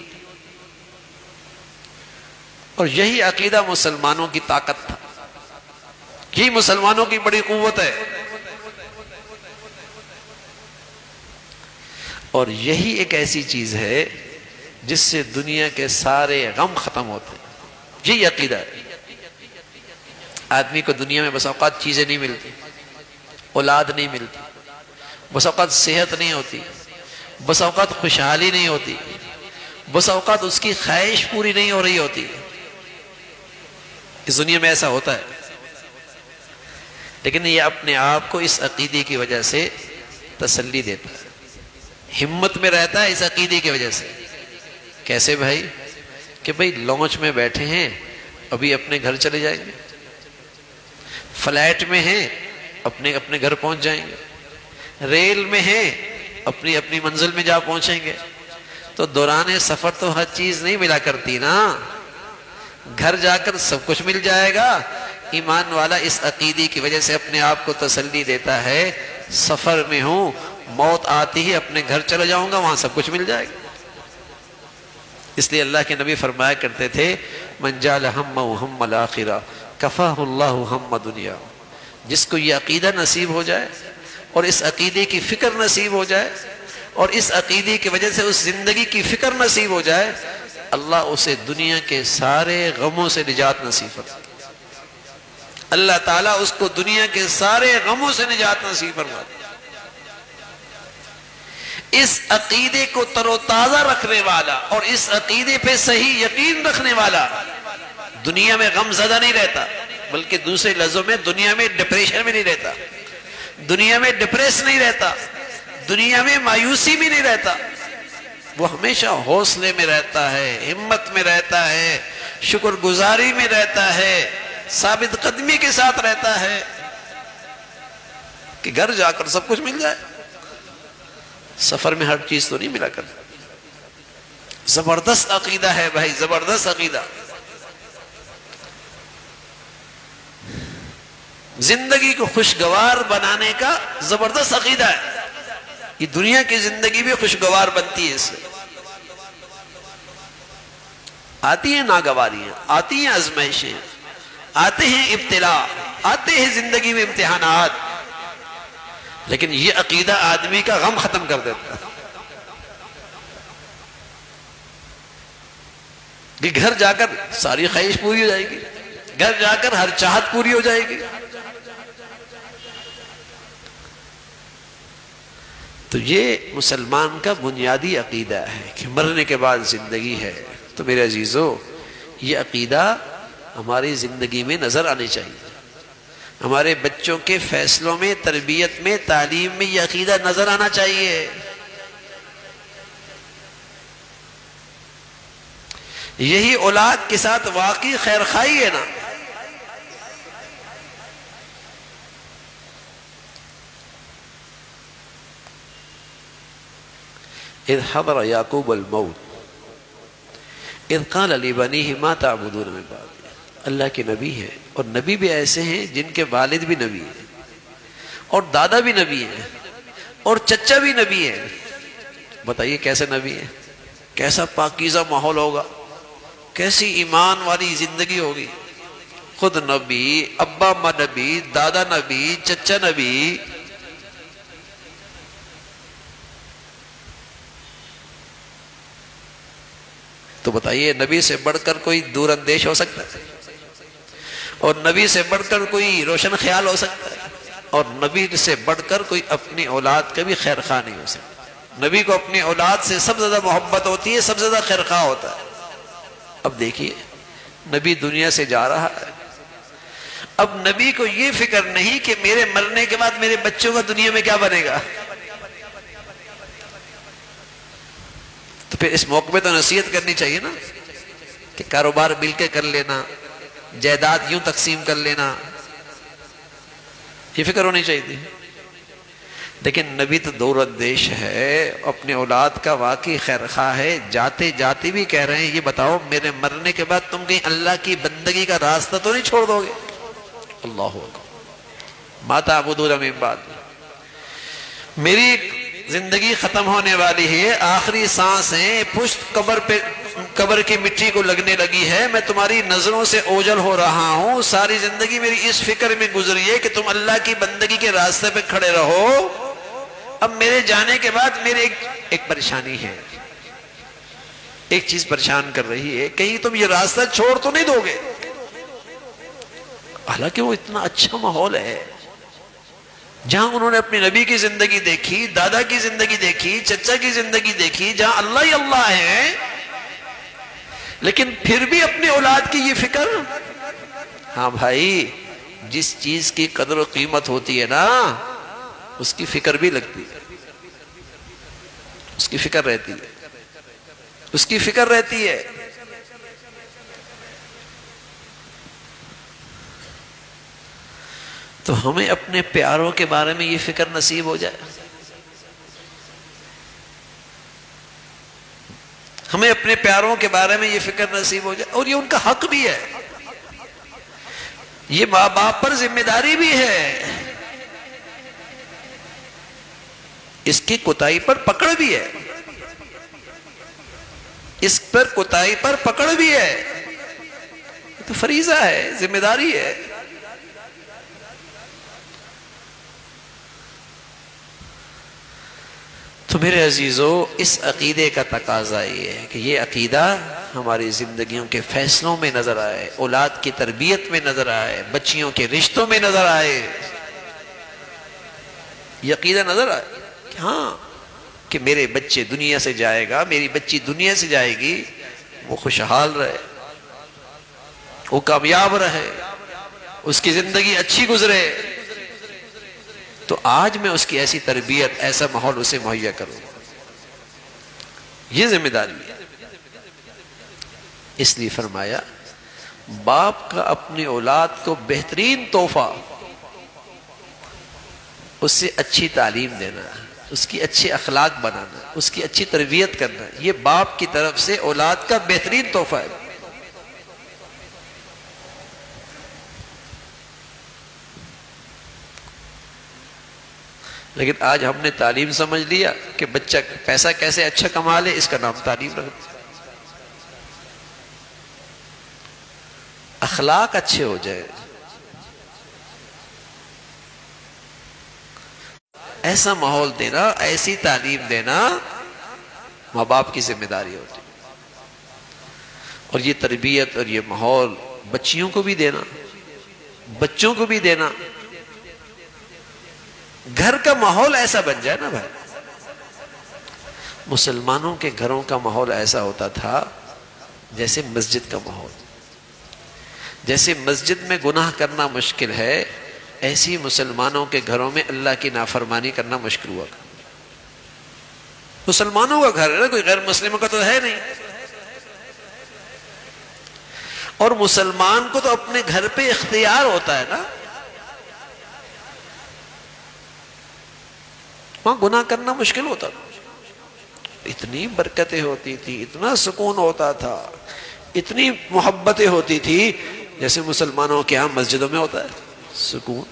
اور یہی عقیدہ مسلمانوں کی طاقت تھا، یہی مسلمانوں کی بڑی قوت ہے، اور یہی ایک ایسی چیز ہے جس سے دنیا کے سارے غم ختم ہوتے ہیں۔ یہی عقیدہ ہے۔ آدمی کو دنیا میں بس اوقات چیزیں نہیں ملتی، اولاد نہیں ملتی، بس اوقات صحت نہیں ہوتی، بس اوقات خوشحالی نہیں ہوتی، بس اوقات اس کی خواہش پوری نہیں ہو رہی ہوتی۔ اس دنیا میں ایسا ہوتا ہے، لیکن یہ اپنے آپ کو اس عقیدے کی وجہ سے تسلی دیتا ہے، ہمت میں رہتا ہے اس عقیدے کی وجہ سے۔ کیسے بھائی؟ کہ بھائی لانچ میں بیٹھے ہیں، ابھی اپنے گھر چلے جائیں گے، فلائٹ میں ہیں، اپنے اپنے گھر پہنچ جائیں گے، ریل میں ہیں، اپنی اپنی منزل میں جا پہنچیں گے۔ تو دوران سفر تو ہر چیز نہیں ملا کرتی نا، گھر جا کر سب کچھ مل جائے گا۔ ایمان والا اس عقیدے کی وجہ سے اپنے آپ کو تسلی دیتا ہے، سفر میں ہوں، موت آتی ہی اپنے گھر چلا جاؤں گا، وہاں سب کچھ مل جائے گا۔ اس لیے اللہ کے نبی فرمایا کرتے تھے من جعل ہمہ ہم الآخرہ کفاہ اللہ ہم دنیا۔ جس کو یہ عقیدہ نصیب ہو جائے اور اس عقیدے کی فکر نصیب ہو جائے اور اس عقیدے کی وجہ سے اس زندگی کی فکر نصیب ہو جائے، اللہ اسے دنیا کے سارے غموں سے نجات نصیب فرمائے۔ اللہ تعالیٰ اس کو دنیا کے سارے غموں سے نجات نصیب فرمائے۔ اس عقیدے کو تر و تازہ رکھنے والا اور اس عقیدے پہ صحیح یقین رکھنے والا دنیا میں غم زدہ نہیں رہتا، بلکہ دوسرے لفظوں میں دنیا میں ڈپریشن میں نہیں رہتا، دنیا میں ڈپریس نہیں رہتا، دنیا میں مایوسی میں نہیں رہتا۔ وہ ہمیشہ حوصلے میں رہتا ہے، ہمت میں رہتا ہے، شکر گزاری میں رہتا ہے، ثابت قدمی کے ساتھ رہتا ہے کہ گھر جا کر سب کچھ مل جائے۔ سفر میں ہر چیز تو نہیں ملا کرتی۔ زبردست عقیدہ ہے بھائی، زبردست عقیدہ۔ زندگی کو خوشگوار بنانے کا زبردست عقیدہ ہے۔ یہ دنیا کی زندگی بھی خوشگوار بنتی ہے اس سے۔ آتی ہیں ناگواریاں، آتی ہیں آزمائشیں، آتے ہیں ابتلا، آتے ہیں زندگی میں امتحانات، لیکن یہ عقیدہ آدمی کا غم ختم کر دیتا ہے کہ گھر جا کر ساری خواہش پوری ہو جائے گی، گھر جا کر ہر چاہت پوری ہو جائے گی۔ تو یہ مسلمان کا بنیادی عقیدہ ہے کہ مرنے کے بعد زندگی ہے۔ تو میرے عزیزو، یہ عقیدہ ہماری زندگی میں نظر آنی چاہیے، ہمارے بچوں کے فیصلوں میں، تربیت میں، تعلیم میں یہ عقیدہ نظر آنا چاہیے۔ یہی اولاد کے ساتھ واقعی خیر خواہی ہے نا۔ اذ حضر یعقوب الموت اذ قال لبنیہ ما تعبدون من بعدی۔ اللہ کے نبی ہیں، اور نبی بھی ایسے ہیں جن کے والد بھی نبی ہیں، اور دادا بھی نبی ہیں، اور چچا بھی نبی ہیں۔ بتائیے کیسے نبی ہیں؟ کیسا پاکیزہ ماحول ہوگا، کیسی ایمان والی زندگی ہوگی، خود نبی، ابا اما نبی، دادا نبی، چچا نبی. تو بتائیے نبی سے بڑھ کر کوئی دور اندیش ہو سکتا ہے؟ اور نبی سے بڑھ کر کوئی روشن خیال ہو سکتا ہے؟ اور نبی سے بڑھ کر کوئی اپنی اولاد کا بھی خیر خواہ نہیں ہو سکتا. نبی کو اپنی اولاد سے سب سے زیادہ محبت ہوتی ہے، سب سے زیادہ خیر خواہ ہوتا ہے. اب دیکھیے نبی دنیا سے جا رہا ہے، اب نبی کو یہ فکر نہیں کہ میرے مرنے کے بعد میرے بچوں کا دنیا میں کیا بنے گا. تو پھر اس موقع پہ تو نصیحت کرنی چاہیے نا کہ کاروبار مل کے کر لینا، جائیداد یوں تقسیم کر لینا، یہ فکر ہونی چاہیے تھی. لیکن نبی تو دور اندیش ہے، اپنے اولاد کا واقعی خیر خواہ ہے. جاتے جاتے بھی کہہ رہے ہیں یہ بتاؤ میرے مرنے کے بعد تم کہیں اللہ کی بندگی کا راستہ تو نہیں چھوڑ دو گے؟ اللہ اکبر. ما تعبدون من بعد، میری زندگی ختم ہونے والی ہے، آخری سانس ہے، پشت قبر کی مٹی کو لگنے لگی ہے، میں تمہاری نظروں سے اوجھل ہو رہا ہوں. ساری زندگی میری اس فکر میں گزری ہے کہ تم اللہ کی بندگی کے راستے پہ کھڑے رہو. اب میرے جانے کے بعد میرے ایک پریشانی ہے، ایک چیز پریشان کر رہی ہے، کہیں تم یہ راستہ چھوڑ تو نہیں دو گے. حالانکہ وہ اتنا اچھا ماحول ہے جہاں انہوں نے اپنی نبی کی زندگی دیکھی، دادا کی زندگی دیکھی، چچا کی زندگی دیکھی، جہاں اللہ ہی اللہ ہے، لیکن پھر بھی اپنی اولاد کی یہ فکر. ہاں بھائی، جس چیز کی قدر و قیمت ہوتی ہے نا اس کی فکر بھی لگتی ہے، اس کی فکر رہتی ہے، اس کی فکر رہتی ہے. تو ہمیں اپنے پیاروں کے بارے میں یہ فکر نصیب ہو جائے، ہمیں اپنے پیاروں کے بارے میں یہ فکر نصیب ہو جائے. اور یہ ان کا حق بھی ہے، یہ ماں باپ پر ذمہ داری بھی ہے، اس کی کوتاہی پر پکڑ بھی ہے، اس پر کوتاہی پر پکڑ بھی ہے. تو فریضہ ہے، ذمہ داری ہے. تو میرے عزیزو، اس عقیدے کا تقاضا یہ ہے کہ یہ عقیدہ ہماری زندگیوں کے فیصلوں میں نظر آئے، اولاد کی تربیت میں نظر آئے، بچیوں کے رشتوں میں نظر آئے. یہ عقیدہ نظر آئے کہ ہاں کہ میرے بچے دنیا سے جائے گا، میری بچی دنیا سے جائے گی، وہ خوشحال رہے، وہ کامیاب رہے، اس کی زندگی اچھی گزرے. تو آج میں اس کی ایسی تربیت، ایسا ماحول اسے مہیا کروں، یہ ذمہ داری ہے. اس لیے فرمایا باپ کا اپنی اولاد کو بہترین تحفہ اس سے اچھی تعلیم دینا، اس کی اچھے اخلاق بنانا، اس کی اچھی تربیت کرنا، یہ باپ کی طرف سے اولاد کا بہترین تحفہ ہے. لیکن آج ہم نے تعلیم سمجھ لیا کہ بچہ پیسہ کیسے اچھا کما لے، اس کا نام تعلیم رکھ دیا. اخلاق اچھے ہو جائے، ایسا ماحول دینا، ایسی تعلیم دینا ماں باپ کی ذمہ داری ہوتی. اور یہ تربیت اور یہ ماحول بچیوں کو بھی دینا، بچوں کو بھی دینا. گھر کا ماحول ایسا بن جائے نا بھائی. مسلمانوں کے گھروں کا ماحول ایسا ہوتا تھا جیسے مسجد کا ماحول. جیسے مسجد میں گناہ کرنا مشکل ہے، ایسی مسلمانوں کے گھروں میں اللہ کی نافرمانی کرنا مشکل ہوا. مسلمانوں کا گھر ہے نا، کوئی غیر مسلموں کا تو ہے نہیں. اور مسلمان کو تو اپنے گھر پہ اختیار ہوتا ہے نا، وہاں گناہ کرنا مشکل ہوتا تھا. اتنی برکتیں ہوتی تھی، اتنا سکون ہوتا تھا، اتنی محبتیں ہوتی تھی جیسے مسلمانوں کے ہاں مسجدوں میں ہوتا ہے سکون.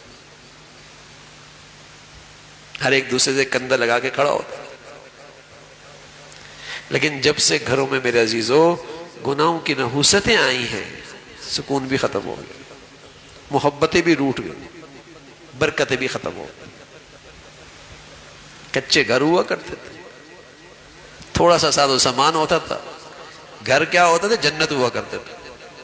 ہر ایک دوسرے سے کندھا لگا کے کھڑا ہوتا ہے. لیکن جب سے گھروں میں میرے عزیزو گناہوں کی نحوستیں آئی ہیں، سکون بھی ختم ہو گیا. محبتیں بھی روٹ گئی، برکتیں بھی ختم ہو گئی۔ کچے گھر ہوا کرتے تھے، تھوڑا سا ساز و سامان ہوتا تھا، گھر کیا ہوتا تھا؟ جنت ہوا کرتے تھے۔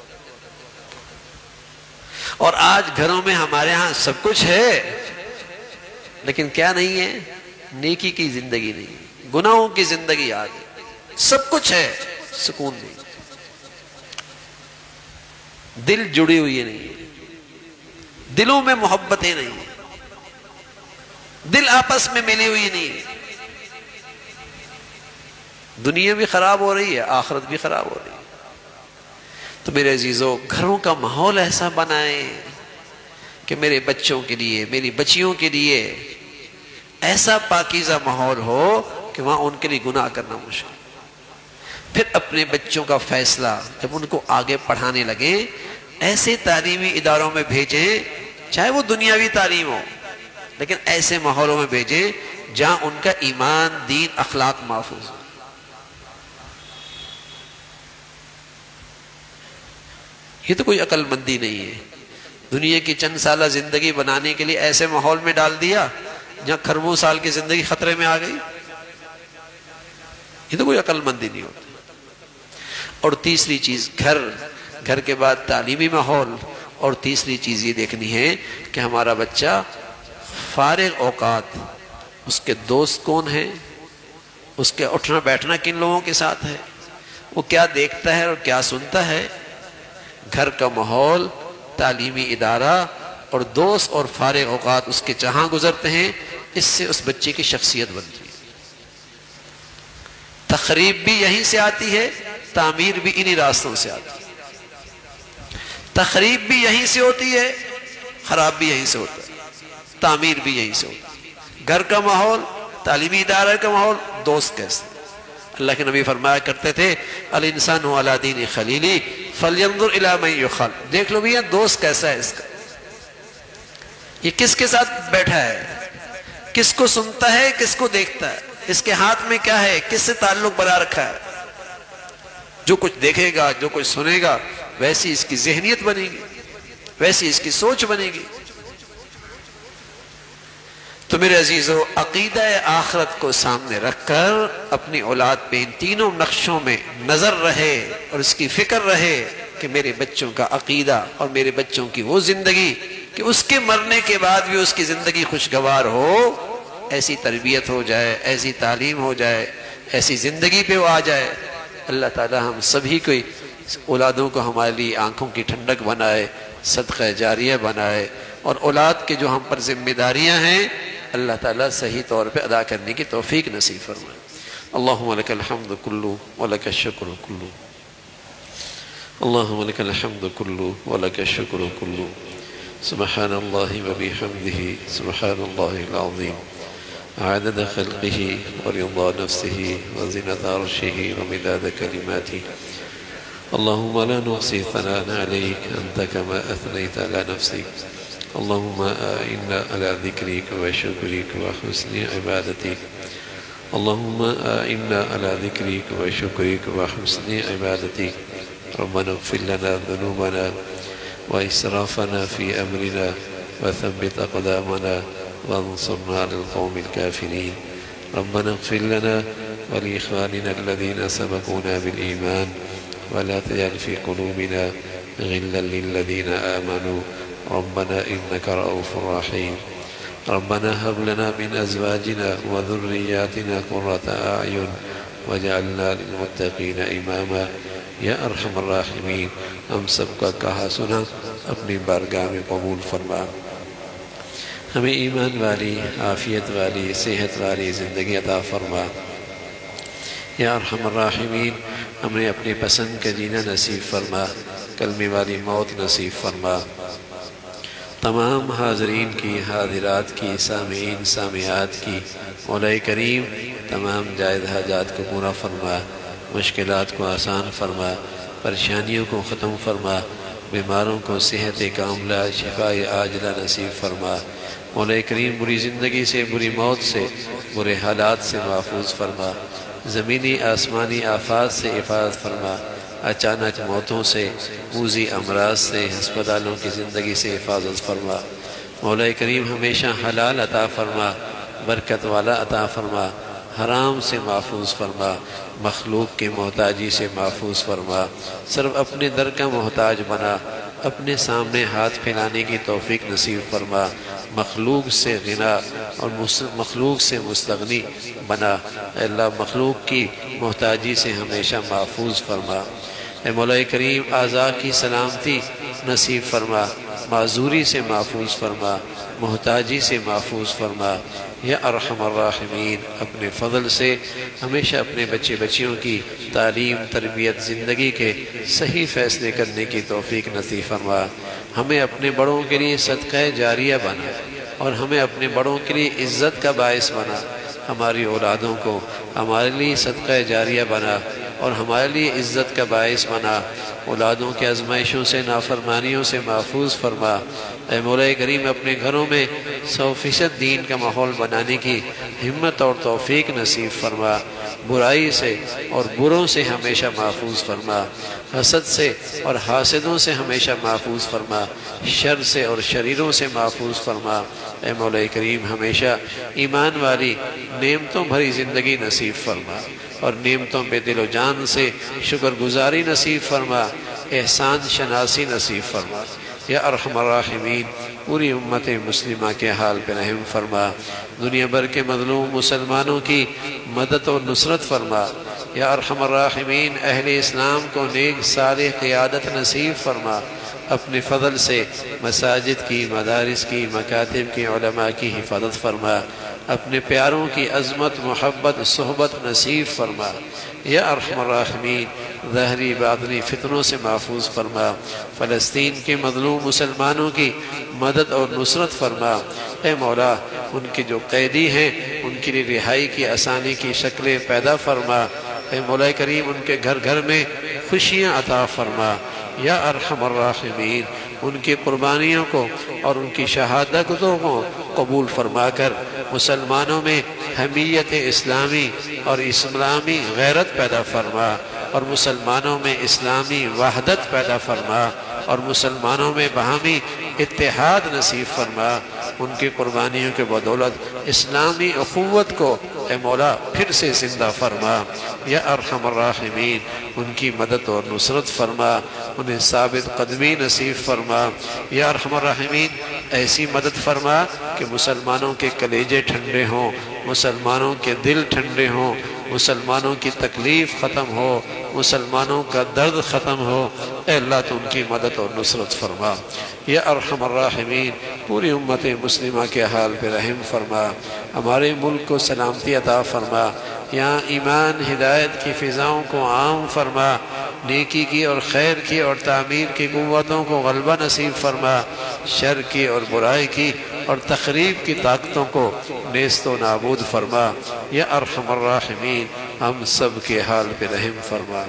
اور آج گھروں میں ہمارے ہاں سب کچھ ہے، لیکن کیا نہیں ہے؟ نیکی کی زندگی نہیں ہے، گناہوں کی زندگی آ گئی۔ سب کچھ ہے، سکون نہیں، دل جڑی ہوئی نہیں ہے، دلوں میں محبتیں نہیں ہیں، دل آپس میں ملی ہوئی نہیں ہے۔ دنیا بھی خراب ہو رہی ہے، آخرت بھی خراب ہو رہی ہے۔ تو میرے عزیزو، گھروں کا ماحول ایسا بنائیں کہ میرے بچوں کے لیے، میری بچیوں کے لیے ایسا پاکیزہ ماحول ہو کہ وہاں ان کے لیے گناہ کرنا مشکل۔ پھر اپنے بچوں کا فیصلہ جب ان کو آگے پڑھانے لگیں، ایسے تعلیمی اداروں میں بھیجیں، چاہے وہ دنیاوی تعلیم ہو، لیکن ایسے ماحولوں میں بھیجیں جہاں ان کا ایمان، دین، اخلاق محفوظ ہو۔ یہ تو کوئی عقل مندی نہیں ہے۔ دنیا کی چند سالہ زندگی بنانے کے لیے ایسے ماحول میں ڈال دیا جہاں کھربوں سال کی زندگی خطرے میں آ گئی، یہ تو کوئی عقل مندی نہیں ہوتی۔ اور تیسری چیز گھر کے بعد تعلیمی ماحول، اور تیسری چیز یہ دیکھنی ہے کہ ہمارا بچہ فارغ اوقات اس کے دوست کون ہیں، اس کے اٹھنا بیٹھنا کن لوگوں کے ساتھ ہے، وہ کیا دیکھتا ہے اور کیا سنتا ہے۔ گھر کا ماحول، تعلیمی ادارہ اور دوست اور فارغ اوقات اس کے جہاں گزرتے ہیں، اس سے اس بچے کی شخصیت بنتی ہے۔ تخریب بھی یہیں سے آتی ہے، تعمیر بھی انہی راستوں سے آتی ہے۔ تخریب بھی یہیں سے ہوتی ہے، خراب بھی یہیں سے ہوتا ہے، تعمیر بھی یہیں سے ہوتی ہے۔ گھر کا ماحول، تعلیمی ادارہ کا ماحول، دوست کیسے؟ اللہ کے نبی فرمایا کرتے تھے، الانسان علی دین خلیلی فلینظر الی من یخال۔ دیکھ لو بھیا دوست کیسا ہے اس کا، یہ کس کے ساتھ بیٹھا ہے، کس کو سنتا ہے، کس کو دیکھتا ہے، اس کے ہاتھ میں کیا ہے، کس سے تعلق بنا رکھا ہے۔ جو کچھ دیکھے گا، جو کچھ سنے گا، ویسی اس کی ذہنیت بنے گی، ویسی اس کی سوچ بنے گی۔ تو میرے عزیزو، عقیدہ آخرت کو سامنے رکھ کر اپنی اولاد پہ ان تینوں نقشوں میں نظر رہے اور اس کی فکر رہے کہ میرے بچوں کا عقیدہ اور میرے بچوں کی وہ زندگی کہ اس کے مرنے کے بعد بھی اس کی زندگی خوشگوار ہو، ایسی تربیت ہو جائے، ایسی تعلیم ہو جائے، ایسی زندگی پہ وہ آ جائے۔ اللہ تعالی ہم سبھی کو اولادوں کو ہمارے لیے آنکھوں کی ٹھنڈک بنائے، صدقہ جاریہ بنائے، اور اولاد کے جو ہم پر ذمہ داریاں ہیں اللہ تعالیٰ صحیح طور پہ ادا کرنے کی توفیق نصیب فرمائے۔ اللہم لک الحمد کلو ولک الشکر کلو، اللہم لک الحمد کلو ولک الشکر کلو، سبحان اللہ وبحمدہ، سبحان اللہ العظیم، عدد خلقہ ورضا نفسہ وزنة عرشہ ومداد کلماتہ۔ اللہم لا نحصی ثناء علیک انت کما اثنیت علی نفسک، اللهم إنا على ذكرك وشكرك وحسن عبادتك، اللهم إنا على ذكرك وشكرك وحسن عبادتك، ربنا اغفر لنا ذنوبنا وإسرافنا في أمرنا وثبت أقدامنا وانصرنا على القوم الكافرين، ربنا اغفر لنا ولإخواننا الذين سبقونا بالإيمان ولا تجعل في قلوبنا غلا للذين آمنوا، ربنا إنك رؤوف رحيم، ربنا هب لنا من أزواجنا وذرياتنا قرة أعين واجعلنا للمتقين إماما یا ارحم الراحمین۔ ہم سب کا کہا سنا اپنی بارگاہ میں قبول فرما، ہمیں ایمان والی، عافیت والی، صحت والی زندگی عطا فرما۔ یا ارحم الراحمین، ہمیں اپنے پسند کا جینا نصیب فرما، کلمے والی موت نصیب فرما۔ تمام حاضرین کی، حاضرات کی، سامعین سامعات کی، مولا کریم تمام جائز حاجات کو پورا فرما، مشکلات کو آسان فرما، پریشانیوں کو ختم فرما، بیماروں کو صحت کاملہ، شفاء عاجلہ نصیب فرما۔ مولا کریم بری زندگی سے، بری موت سے، برے حالات سے محفوظ فرما، زمینی آسمانی آفات سے حفاظت فرما، اچانک موتوں سے، موذی امراض سے، ہسپتالوں کی زندگی سے حفاظت فرما۔ مولا کریم ہمیشہ حلال عطا فرما، برکت والا عطا فرما، حرام سے محفوظ فرما، مخلوق کی محتاجی سے محفوظ فرما، صرف اپنے در کا محتاج بنا، اپنے سامنے ہاتھ پھیلانے کی توفیق نصیب فرما، مخلوق سے غنا اور مخلوق سے مستغنی بنا۔ اے اللہ مخلوق کی محتاجی سے ہمیشہ محفوظ فرما۔ اے مولا کریم اعضاء کی سلامتی نصیب فرما، معذوری سے محفوظ فرما، محتاجی سے محفوظ فرما۔ یا ارحم الراحمین اپنے فضل سے ہمیشہ اپنے بچے بچیوں کی تعلیم، تربیت، زندگی کے صحیح فیصلے کرنے کی توفیق نصیب فرما۔ ہمیں اپنے بڑوں کے لیے صدقہ جاریہ بنا اور ہمیں اپنے بڑوں کے لیے عزت کا باعث بنا۔ ہماری اولادوں کو ہمارے لیے صدقہ جاریہ بنا اور ہمارے لیے عزت کا باعث بنا۔ اولادوں کے آزمائشوں سے، نافرمانیوں سے محفوظ فرما۔ اے مولا کریم اپنے گھروں میں 100% دین کا ماحول بنانے کی ہمت اور توفیق نصیب فرما۔ برائی سے اور بروں سے ہمیشہ محفوظ فرما، حسد سے اور حاسدوں سے ہمیشہ محفوظ فرما، شر سے اور شریروں سے محفوظ فرما۔ اے مولا کریم ہمیشہ ایمان والی نعمتوں بھری زندگی نصیب فرما اور نعمتوں پہ دل و جان سے شکر گزاری نصیب فرما، احسان شناسی نصیب فرما۔ یا ارحم الراحمین پوری امت مسلمہ کے حال پہ رحم فرما، دنیا بھر کے مظلوم مسلمانوں کی مدد اور نصرت فرما۔ یا ارحم الراحمین اہل اسلام کو نیک صالح قیادت نصیب فرما، اپنے فضل سے مساجد کی، مدارس کی، مکاتب کی، علماء کی حفاظت فرما، اپنے پیاروں کی عظمت، محبت، صحبت نصیب فرما۔ یا ارحم الراحمین ظاہری باطنی فتنوں سے محفوظ فرما، فلسطین کے مظلوم مسلمانوں کی مدد اور نصرت فرما۔ اے مولا ان کے جو قیدی ہیں ان کے لیے رہائی کی آسانی کی شکلیں پیدا فرما۔ اے مولا کریم ان کے گھر گھر میں خوشیاں عطا فرما۔ یا ارحم الراحمین ان کی قربانیوں کو اور ان کی شہادتوں کو قبول فرما کر مسلمانوں میں حمیت اسلامی اور اسلامی غیرت پیدا فرما، اور مسلمانوں میں اسلامی وحدت پیدا فرما، اور مسلمانوں میں باہمی اتحاد نصیب فرما۔ ان کی قربانیوں کے بدولت اسلامی اخوت کو اے مولا پھر سے زندہ فرما۔ یا ارحم الراحمین ان کی مدد اور نصرت فرما، انہیں ثابت قدمی نصیب فرما۔ یا ارحم الراحمین ایسی مدد فرما کہ مسلمانوں کے کلیجے ٹھنڈے ہوں، مسلمانوں کے دل ٹھنڈے ہوں، مسلمانوں کی تکلیف ختم ہو، مسلمانوں کا درد ختم ہو۔ اے اللہ تو ان کی مدد اور نصرت فرما۔ یا ارحم الراحمین پوری امت مسلمہ کے حال پہ رحم فرما، ہمارے ملک کو سلامتی عطا فرما، یہاں ایمان ہدایت کی فضاؤں کو عام فرما، نیکی کی اور خیر کی اور تعمیر کی قوتوں کو غلبہ نصیب فرما، شر کی اور برائی کی اور تخریب کی طاقتوں کو نیست و نابود فرما۔ یا ارحم الراحمین ہم سب کے حال پہ رحم فرما۔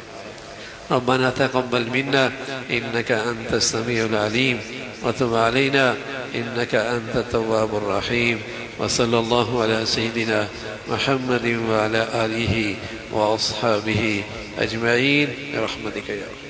ربنا تقبل منا إنك أنت السميع العليم وتب علينا إنك أنت التواب الرحيم، وصلى الله على سيدنا محمد وعلى آله وأصحابه أجمعين برحمتك يا رب۔